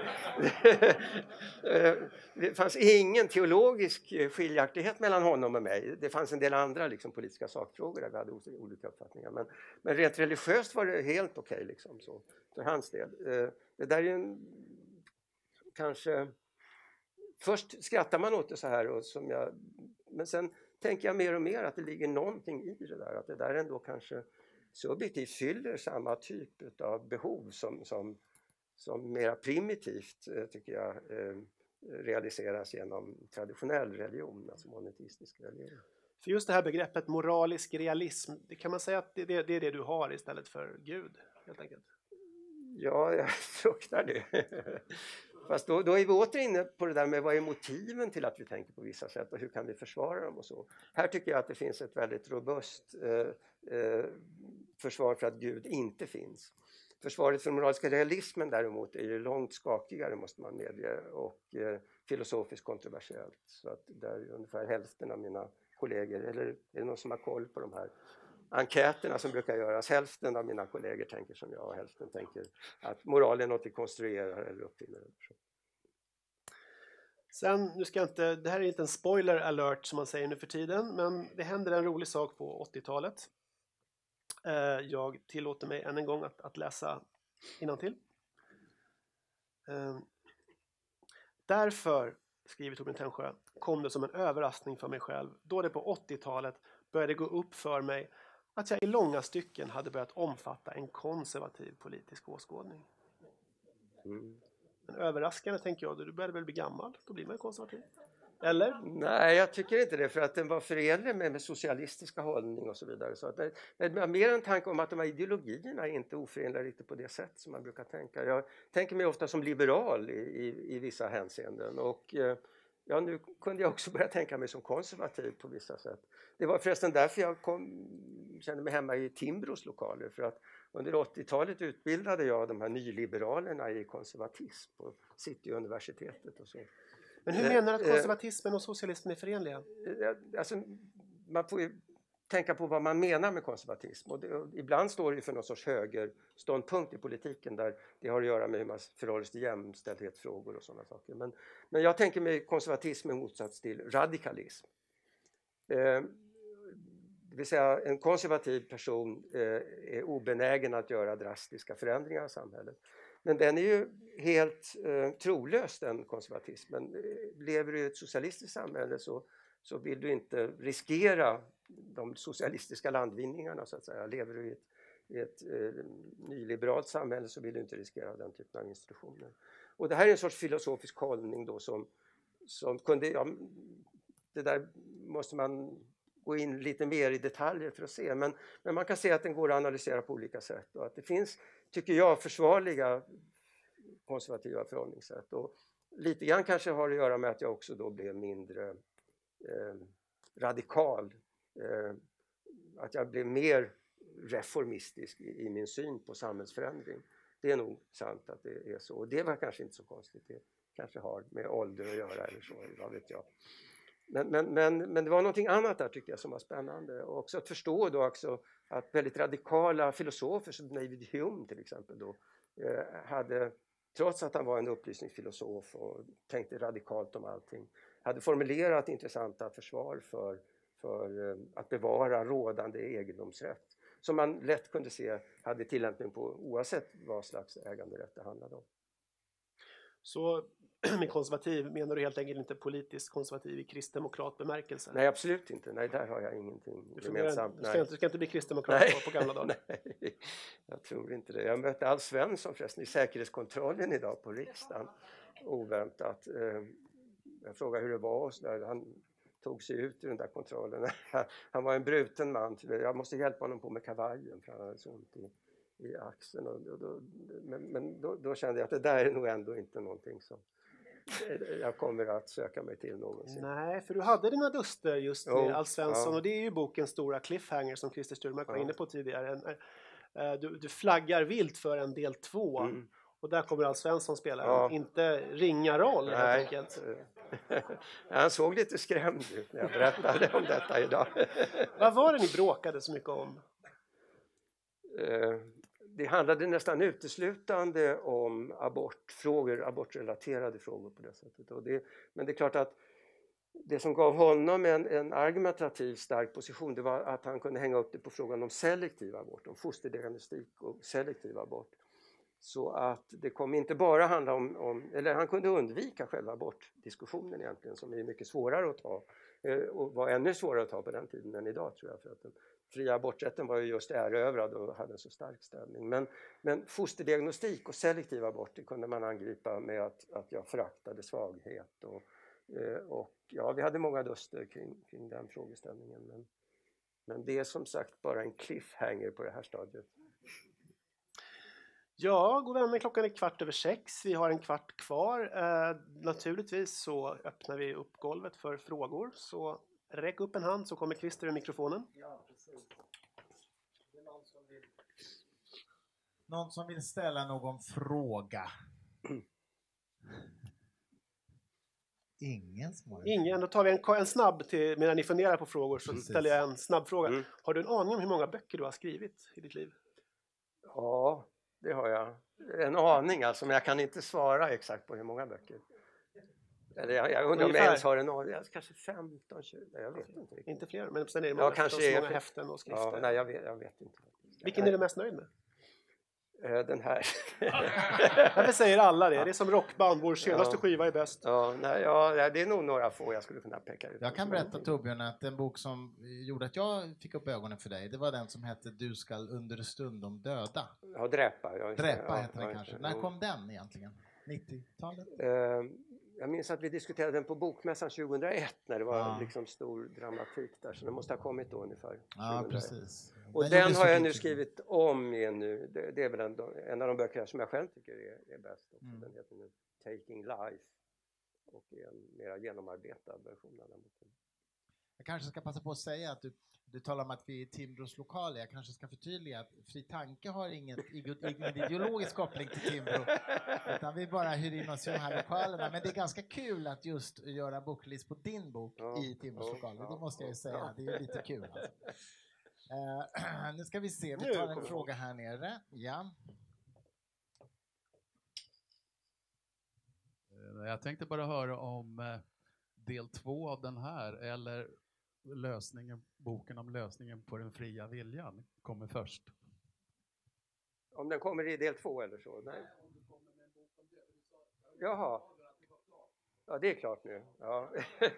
Det fanns ingen teologisk skiljaktighet mellan honom och mig. Det fanns en del andra liksom, politiska sakfrågor där vi hade olika uppfattningar. Men rent religiöst var det helt okej, liksom, så, för hans del. Det där är ju kanske... Först skrattar man åt det så här. Men sen tänker jag mer och mer att det ligger någonting i det där. Att det där ändå kanske... subjektivt fyller samma typ av behov som mera primitivt tycker jag realiseras genom traditionell religion, alltså monoteistisk religion. För just det här begreppet moralisk realism, det kan man säga att det är det du har istället för Gud, helt enkelt? Ja, jag fruktar det. Fast då är vi åter inne på det där med vad är motiven till att vi tänker på vissa sätt och hur kan vi försvara dem och så. Här tycker jag att det finns ett väldigt robust försvar för att Gud inte finns. Försvaret för den moraliska realismen däremot är ju långt skakigare, måste man medge, och filosofiskt kontroversiellt. Så att där är ungefär hälften av mina kollegor, eller är det någon som har koll på de här enkäterna som brukar göras, hälften av mina kollegor tänker som jag och hälften tänker att moral är något vi konstruerar eller uppfinner. Sen, det här är inte en spoiler alert som man säger nu för tiden, men det händer en rolig sak på 80-talet. Jag tillåter mig än en gång att läsa innantill. Därför, skriver Torbjörn Tännsjö, kom det som en överraskning för mig själv då det på 80-talet började gå upp för mig att jag i långa stycken hade börjat omfatta en konservativ politisk åskådning. Men överraskande tänker jag, du började väl bli gammal, då blir man ju konservativ. Eller? Nej, jag tycker inte det, för att den var förenlig med socialistiska hållning och så vidare. Så att det är mer en tanke om att de här ideologierna är inte oförenliga riktigt på det sätt som man brukar tänka. Jag tänker mig ofta som liberal i vissa hänseenden, och ja, nu kunde jag också börja tänka mig som konservativ på vissa sätt. Det var förresten därför jag kände mig hemma i Timbros lokaler, för att under 80-talet utbildade jag de här nyliberalerna i konservatism på City-universitetet och så. Men hur menar du att konservatismen och socialismen är förenliga? Alltså, man får ju tänka på vad man menar med konservatism. Och ibland står det för någon sorts högerståndpunkt i politiken där det har att göra med hur man förhåller sig till jämställdhetsfrågor och sådana saker. Men jag tänker mig konservatism i motsats till radikalism. Det vill säga, en konservativ person är obenägen att göra drastiska förändringar i samhället. Men den är ju helt trolös, den konservatismen. Lever du i ett socialistiskt samhälle så vill du inte riskera de socialistiska landvinningarna, så att säga. Lever du i ett nyliberalt samhälle så vill du inte riskera den typen av institutioner. Och det här är en sorts filosofisk hållning då som kunde... Ja, det där måste man gå in lite mer i detaljer för att se. Men man kan se att den går att analysera på olika sätt. Och att det finns, tycker jag, försvarliga konservativa förhållningssätt. Och lite grann kanske har att göra med att jag också då blev mindre radikal. Att jag blev mer reformistisk i min syn på samhällsförändring. Det är nog sant att det är så. Och det var kanske inte så konstigt. Det kanske har med ålder att göra eller så, vad vet jag. Men det var någonting annat där, tycker jag, som var spännande. Och också att förstå då också att väldigt radikala filosofer som David Hume till exempel då hade, trots att han var en upplysningsfilosof och tänkte radikalt om allting, hade formulerat intressanta försvar för att bevara rådande egendomsrätt. Som man lätt kunde se hade tillämpning på oavsett vad slags äganderätt det handlade om. Så med konservativ menar du helt enkelt inte politiskt konservativ i kristdemokrat bemärkelse? Nej, absolut inte. Nej, där har jag ingenting gemensamt. Du ska inte bli kristdemokrat på gamla dagar? Nej, jag tror inte det. Jag mötte Alf Svensson förresten i säkerhetskontrollen idag på riksdagen. Oväntat. Jag frågade hur det var och så där. Han tog sig ut ur den där kontrollen. Han var en bruten man. Jag måste hjälpa honom på med kavajen för han hade så ont i axeln. Men då kände jag att det där är nog ändå inte någonting som jag kommer att söka mig till någonsin. Nej, för du hade dina duster just med Alf Svensson, och det är ju bokens stora cliffhanger som Christer Sturmark var inne på tidigare. Du flaggar vilt för en del 2 och där kommer Alf Svensson spela en inte ringa roll helt enkelt. Han såg lite skrämd ut när jag berättade om detta idag. Vad var det ni bråkade så mycket om? Det handlade nästan uteslutande om abortrelaterade frågor på det sättet. Men det är klart att det som gav honom en argumentativ stark position, det var att han kunde hänga upp det på frågan om selektiv abort, om fosterdiagnostik och selektiv abort. Så att det kom inte bara handla om eller han kunde undvika själva abortdiskussionen egentligen, som är mycket svårare att ta och var ännu svårare att ta på den tiden än idag, tror jag, för att den fria aborträtten var ju just erövrad och hade en så stark ställning. Men fosterdiagnostik och selektiv abort, det kunde man angripa med att jag föraktade svaghet och ja, vi hade många duster kring den frågeställningen, men det är som sagt bara en cliffhanger på det här stadiet. Ja, god vänner, klockan är 5:15. Vi har en kvart kvar. Naturligtvis så öppnar vi upp golvet för frågor. Så räck upp en hand så kommer Christer i mikrofonen. Ja, precis. Det är någon som vill ställa någon fråga. Ingen. Då tar vi en snabb till, medan ni funderar på frågor så ställer jag en snabb fråga. Har du en aning om hur många böcker du har skrivit i ditt liv? Ja, det har jag. En aning alltså, men jag kan inte svara exakt på hur många böcker. Eller jag undrar om jag ens har en aning. Kanske 15, 20, jag vet inte riktigt. Inte fler, men sen är det många, många häften och skrifter. Ja, nej, jag vet inte. Vilken är du mest nöjd med? Den här. Varför säger alla det? Det är som rockband, vår senaste skiva är bäst. Ja, det är nog några få jag skulle kunna peka ut. Jag kan berätta, Torbjörn, att en bok som gjorde att jag fick upp ögonen för dig, det var den som hette Du skall understundom döda. Ja, Dräpa. Dräpa heter den kanske. När kom den egentligen? 90-talet? Jag minns att vi diskuterade den på Bokmässan 2001 när det var liksom stor dramatik där. Så den måste ha kommit då ungefär. Ja, precis. Och den har jag nu skrivit om igen nu. Det är väl en av de böcker som jag själv tycker är bäst. Också. Den heter nu Taking Life. Och är en mer genomarbetad version av den boken. Jag kanske ska passa på att säga att du talar om att vi är Timbros lokaler. Jag kanske ska förtydliga att Fri Tanke har ingen ideologisk koppling till Timbro. Utan vi bara hyr in oss i de här lokalerna. Men det är ganska kul att just göra boklist på din bok i Timbros lokaler. Det måste jag ju säga. Det är lite kul. Alltså. Nu ska vi se. Vi tar en fråga här nere. Ja. Jag tänkte bara höra om del 2 av den här eller boken om lösningen på den fria viljan kommer först. Om den kommer i del 2 eller så? Nej. Jaha. Ja, det är klart nu. Ja.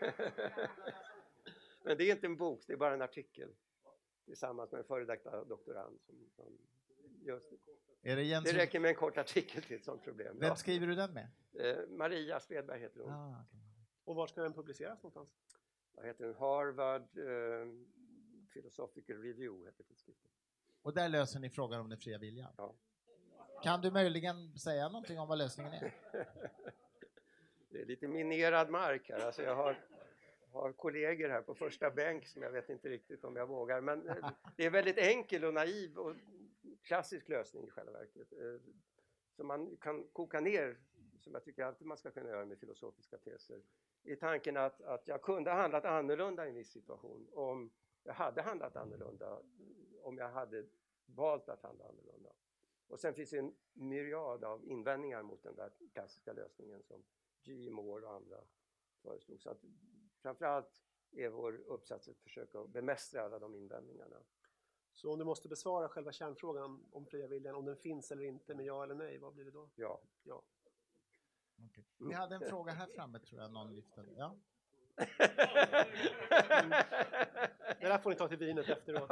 Men det är inte en bok, det är bara en artikel. Tillsammans med en före doktorand. Just det räcker med en kort artikel till ett sånt problem. Vem skriver du den med? Maria Svedberg heter hon. Okay. Och var ska den publiceras någonstans? Vad heter den? Harvard Philosophical Review heter tidskriften. Och där löser ni frågan om den fria viljan? Ja. Kan du möjligen säga någonting om vad lösningen är? Det är lite minerad mark här. Alltså jag har kollegor här på första bänk som jag vet inte riktigt om jag vågar. Men det är väldigt enkel och naiv och klassisk lösning i själva verket. Som man kan koka ner, som jag tycker alltid man ska kunna göra med filosofiska teser. I tanken att jag kunde ha handlat annorlunda i en viss situation om jag hade handlat annorlunda, om jag hade valt att handla annorlunda. Och sen finns det en myriad av invändningar mot den där klassiska lösningen som G. Moore och andra föreslog. Så att framförallt är vår uppsats att försöka bemästra alla de invändningarna. Så om du måste besvara själva kärnfrågan om fria viljan, om den finns eller inte med ja eller nej, vad blir det då? Ja. Okay. Vi hade en fråga här framme, tror jag någon lyfte. Ja. Det där får ni ta till vinet efteråt.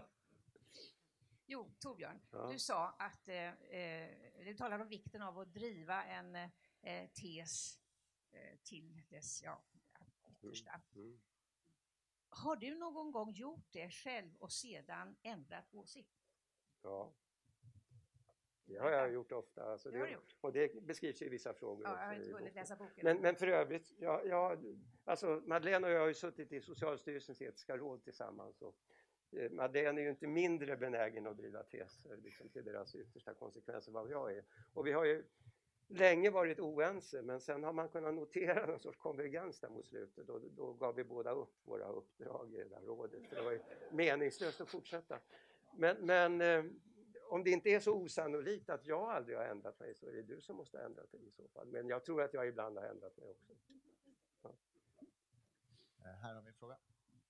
Jo, Torbjörn, du sa att du talade om vikten av att driva en tes till dess yttersta. Har du någon gång gjort det själv och sedan ändrat åsikt? Ja. Det har jag gjort ofta. Alltså och det beskrivs i vissa frågor. Ja, jag har inte hunnit läsa boken. Men för övrigt, alltså Madeleine och jag har ju suttit i Socialstyrelsens etiska råd tillsammans. Och Madeleine är ju inte mindre benägen att driva teser liksom, till deras yttersta konsekvenser vad jag är. Och vi har ju länge varit oense, men sen har man kunnat notera någon sorts konvergens där mot slutet. Och då gav vi båda upp våra uppdrag i det där rådet. För det var ju meningslöst att fortsätta. Men om det inte är så osannolikt att jag aldrig har ändrat mig så är det du som måste ändra dig i så fall. Men jag tror att jag ibland har ändrat mig också. Ja. Här har vi en fråga.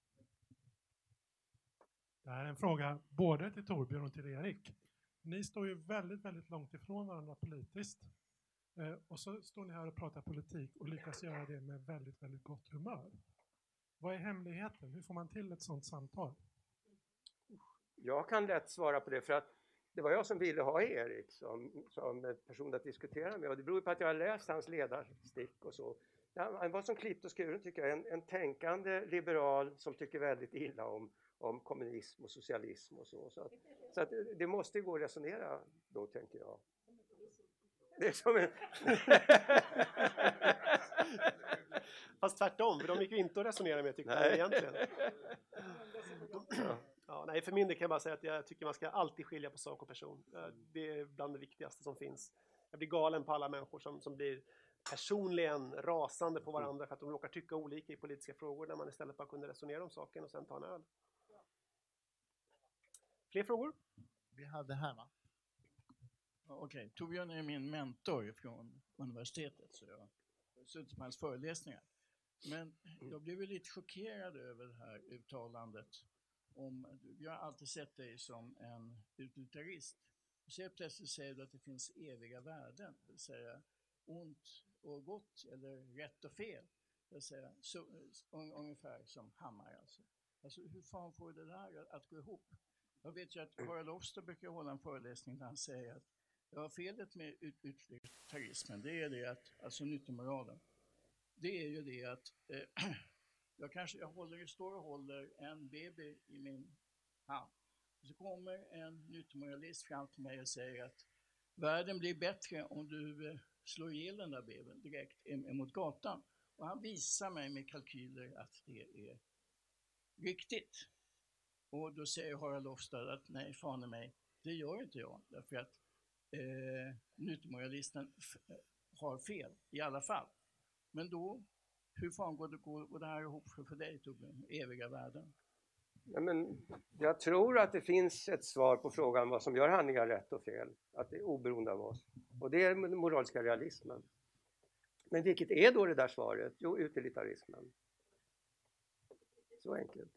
Det här är en fråga både till Torbjörn och till Erik. Ni står ju väldigt, väldigt långt ifrån varandra politiskt. Och så står ni här och pratar politik och lyckas göra det med väldigt, väldigt gott humör. Vad är hemligheten? Hur får man till ett sådant samtal? Jag kan lätt svara på det för att det var jag som ville ha Erik som person att diskutera med. Och det beror på att jag har läst hans ledarstick och så. Han var som klippt och skuren tycker jag. En tänkande liberal som tycker väldigt illa om kommunism och socialism och så. Så att det måste gå att resonera då, tänker jag. Det är som en... Fast tvärtom, för de gick ju inte att resonera med tycker jag egentligen. Ja, nej, för min del kan jag bara säga att jag tycker man ska alltid skilja på sak och person. Det är bland det viktigaste som finns. Jag blir galen på alla människor som blir personligen rasande på varandra för att de råkar tycka olika i politiska frågor när man istället bara kunde resonera om saken och sen ta en öl. Fler frågor? Vi hade här, va? Okej, Torbjörn är min mentor från universitetet så jag har suttit på hans föreläsningar. Men jag blev lite chockerad över det här uttalandet. Jag har alltid sett dig som en utilitarist. Och så plötsligt säger du att det finns eviga värden, det vill säga ont och gott eller rätt och fel. Det vill säga ungefär som Hammar alltså. Hur fan får det där att gå ihop? Jag vet ju att Harald Ofster brukar hålla en föreläsning där han säger att felet med utilitarismen det är det att, alltså nyttomoralen, det är ju det att jag står och håller en baby i min hand. Så kommer en nyttomoralist fram till mig och säger att världen blir bättre om du slår ihjäl den där babyn direkt mot gatan. Och han visar mig med kalkyler att det är riktigt. Och då säger Harald Ofstad att nej, fan i mig, det gör inte jag. Därför att nyttomoralisten har fel i alla fall. Men då, hur fan går det här ihop för dig, Torbjörn? Eviga värden? Ja, men jag tror att det finns ett svar på frågan vad som gör handlingar rätt och fel. Att det är oberoende av oss. Och det är den moraliska realismen. Men vilket är då det där svaret? Jo, utilitarismen. Så enkelt.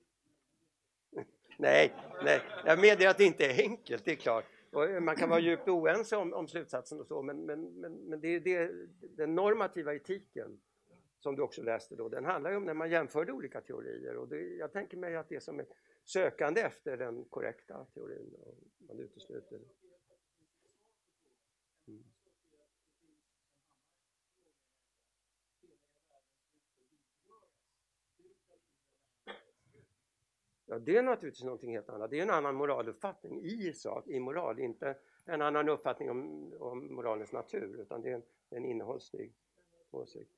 Nej, jag medger att det inte är enkelt, det är klart. Och man kan vara djupt oense om slutsatsen och så, men det är den normativa etiken som du också läste då, den handlar ju om när man jämförde olika teorier. Och jag tänker mig att det som är sökande efter den korrekta teorin, och man utesluter. Mm. Ja, det är naturligtvis någonting helt annat. Det är en annan moraluppfattning i moral, inte en annan uppfattning om moralens natur, utan det är en innehållslig åsikt.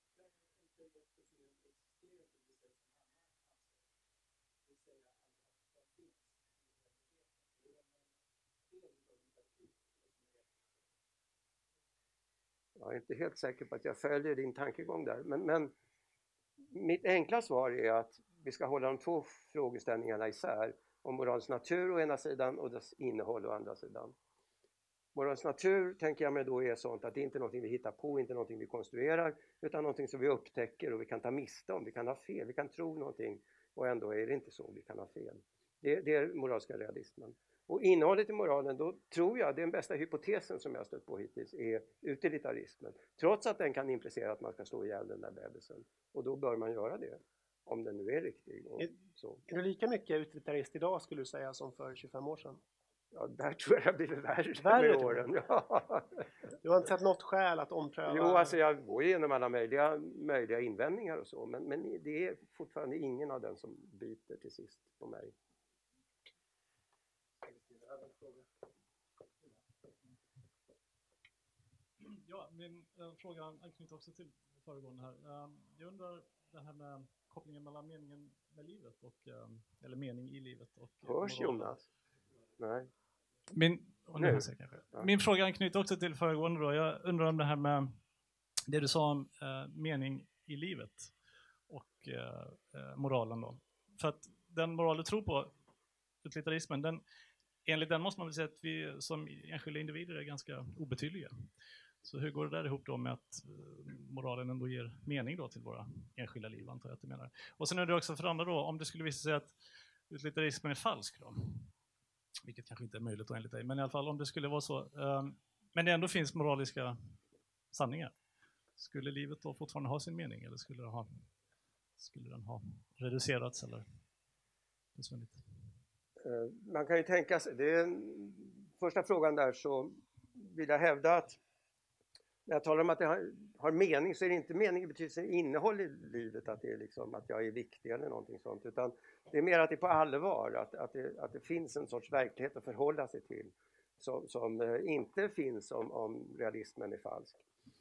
Jag är inte helt säker på att jag följer din tankegång där, men mitt enkla svar är att vi ska hålla de två frågeställningarna isär. Om moralens natur å ena sidan och dess innehåll å andra sidan. Moralens natur tänker jag mig då är sånt att det inte är någonting vi hittar på, inte någonting vi konstruerar, utan någonting som vi upptäcker och vi kan ta miste om, vi kan ha fel, vi kan tro någonting och ändå är det inte så, vi kan ha fel. Det är moraliska realismen. Och innehållet i moralen, då tror jag, den bästa hypotesen som jag har stött på hittills är utilitarismen. Trots att den kan implicera att man ska slå ihjäl den där bebisen. Och då bör man göra det, om den nu är riktig. Och så. Är du lika mycket utilitarist idag skulle du säga som för 25 år sedan? Ja, där tror jag det har blivit värre med åren. Ja. Du har inte sett något skäl att ompröva? Jo, alltså jag går igenom alla möjliga invändningar och så. Men det är fortfarande ingen av dem som biter till sist på mig. Ja, min fråga anknyter också till föregående här. Jag undrar det här med kopplingen mellan meningen med livet och, eller mening i livet och... Hörs Jonas? Nej. Min fråga anknyter också till föregående då. Jag undrar om det här med det du sa om mening i livet och moralen då. För att den moral du tror på, utilitarismen, enligt den måste man väl säga att vi som enskilda individer är ganska obetydliga. Så hur går det där ihop då med att moralen ändå ger mening då till våra enskilda liv, antar jag att du menar. Och sen är det också för andra då, om det skulle visa sig att utilitarismen är falsk då, vilket kanske inte är möjligt då enligt dig, men i alla fall om det skulle vara så, men det ändå finns moraliska sanningar. Skulle livet då fortfarande ha sin mening eller skulle den ha reducerats eller försvunnit? Man kan ju tänka sig, det är första frågan där, så vill jag hävda att när jag talar om att det har mening, så är det inte mening i betydelsen innehåll i livet, att det är liksom att jag är viktig eller någonting sånt, utan det är mer att det är på allvar, att det finns en sorts verklighet att förhålla sig till som inte finns om realismen är falsk.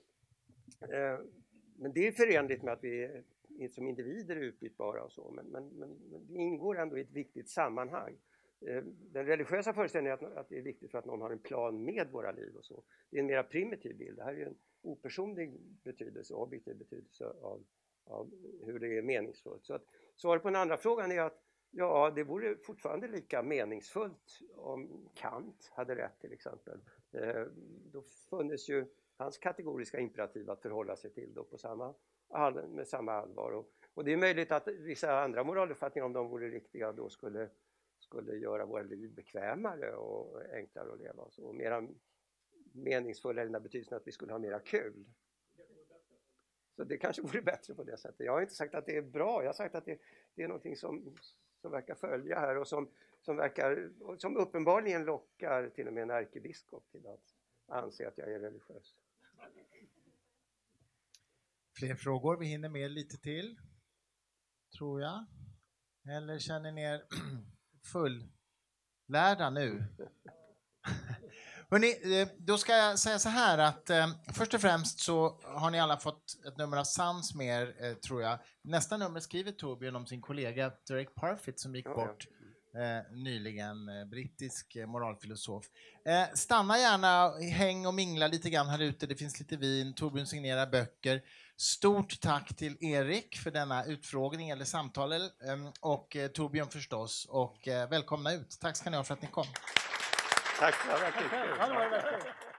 Men det är förenligt med att vi som individer är utbytbara och så, men det ingår ändå i ett viktigt sammanhang. Den religiösa föreställningen att det är viktigt för att någon har en plan med våra liv och så. Det är en mer primitiv bild. Det här är en opersonlig betydelse, objektiv betydelse av hur det är meningsfullt. Så att svaret på den andra frågan är att ja, det vore fortfarande lika meningsfullt om Kant hade rätt till exempel. Då funnits ju hans kategoriska imperativ att förhålla sig till då med samma allvar. Och det är möjligt att vissa andra moraluppfattningar, om de vore riktiga, då skulle göra våra liv bekvämare och enklare att leva. Och mera meningsfulla i den här betydelsen att vi skulle ha mera kul. Så det kanske vore bättre på det sättet. Jag har inte sagt att det är bra. Jag har sagt att det är någonting som verkar följa här och som uppenbarligen lockar till och med en ärkebiskop till att anse att jag är religiös. Fler frågor? Vi hinner med lite till, tror jag. Eller känner ni er fullärda nu? Hörrni, då ska jag säga så här att först och främst så har ni alla fått ett nummer av Sans med er, tror jag. Nästa nummer skriver Torbjörn om sin kollega Derek Parfit som gick bort nyligen, brittisk moralfilosof. Stanna gärna, häng och mingla lite grann här ute. Det finns lite vin, Torbjörn signerar böcker. Stort tack till Erik för denna utfrågning eller samtal och Torbjörn förstås. Och välkomna ut. Tack ska ni ha för att ni kom. Tack så mycket.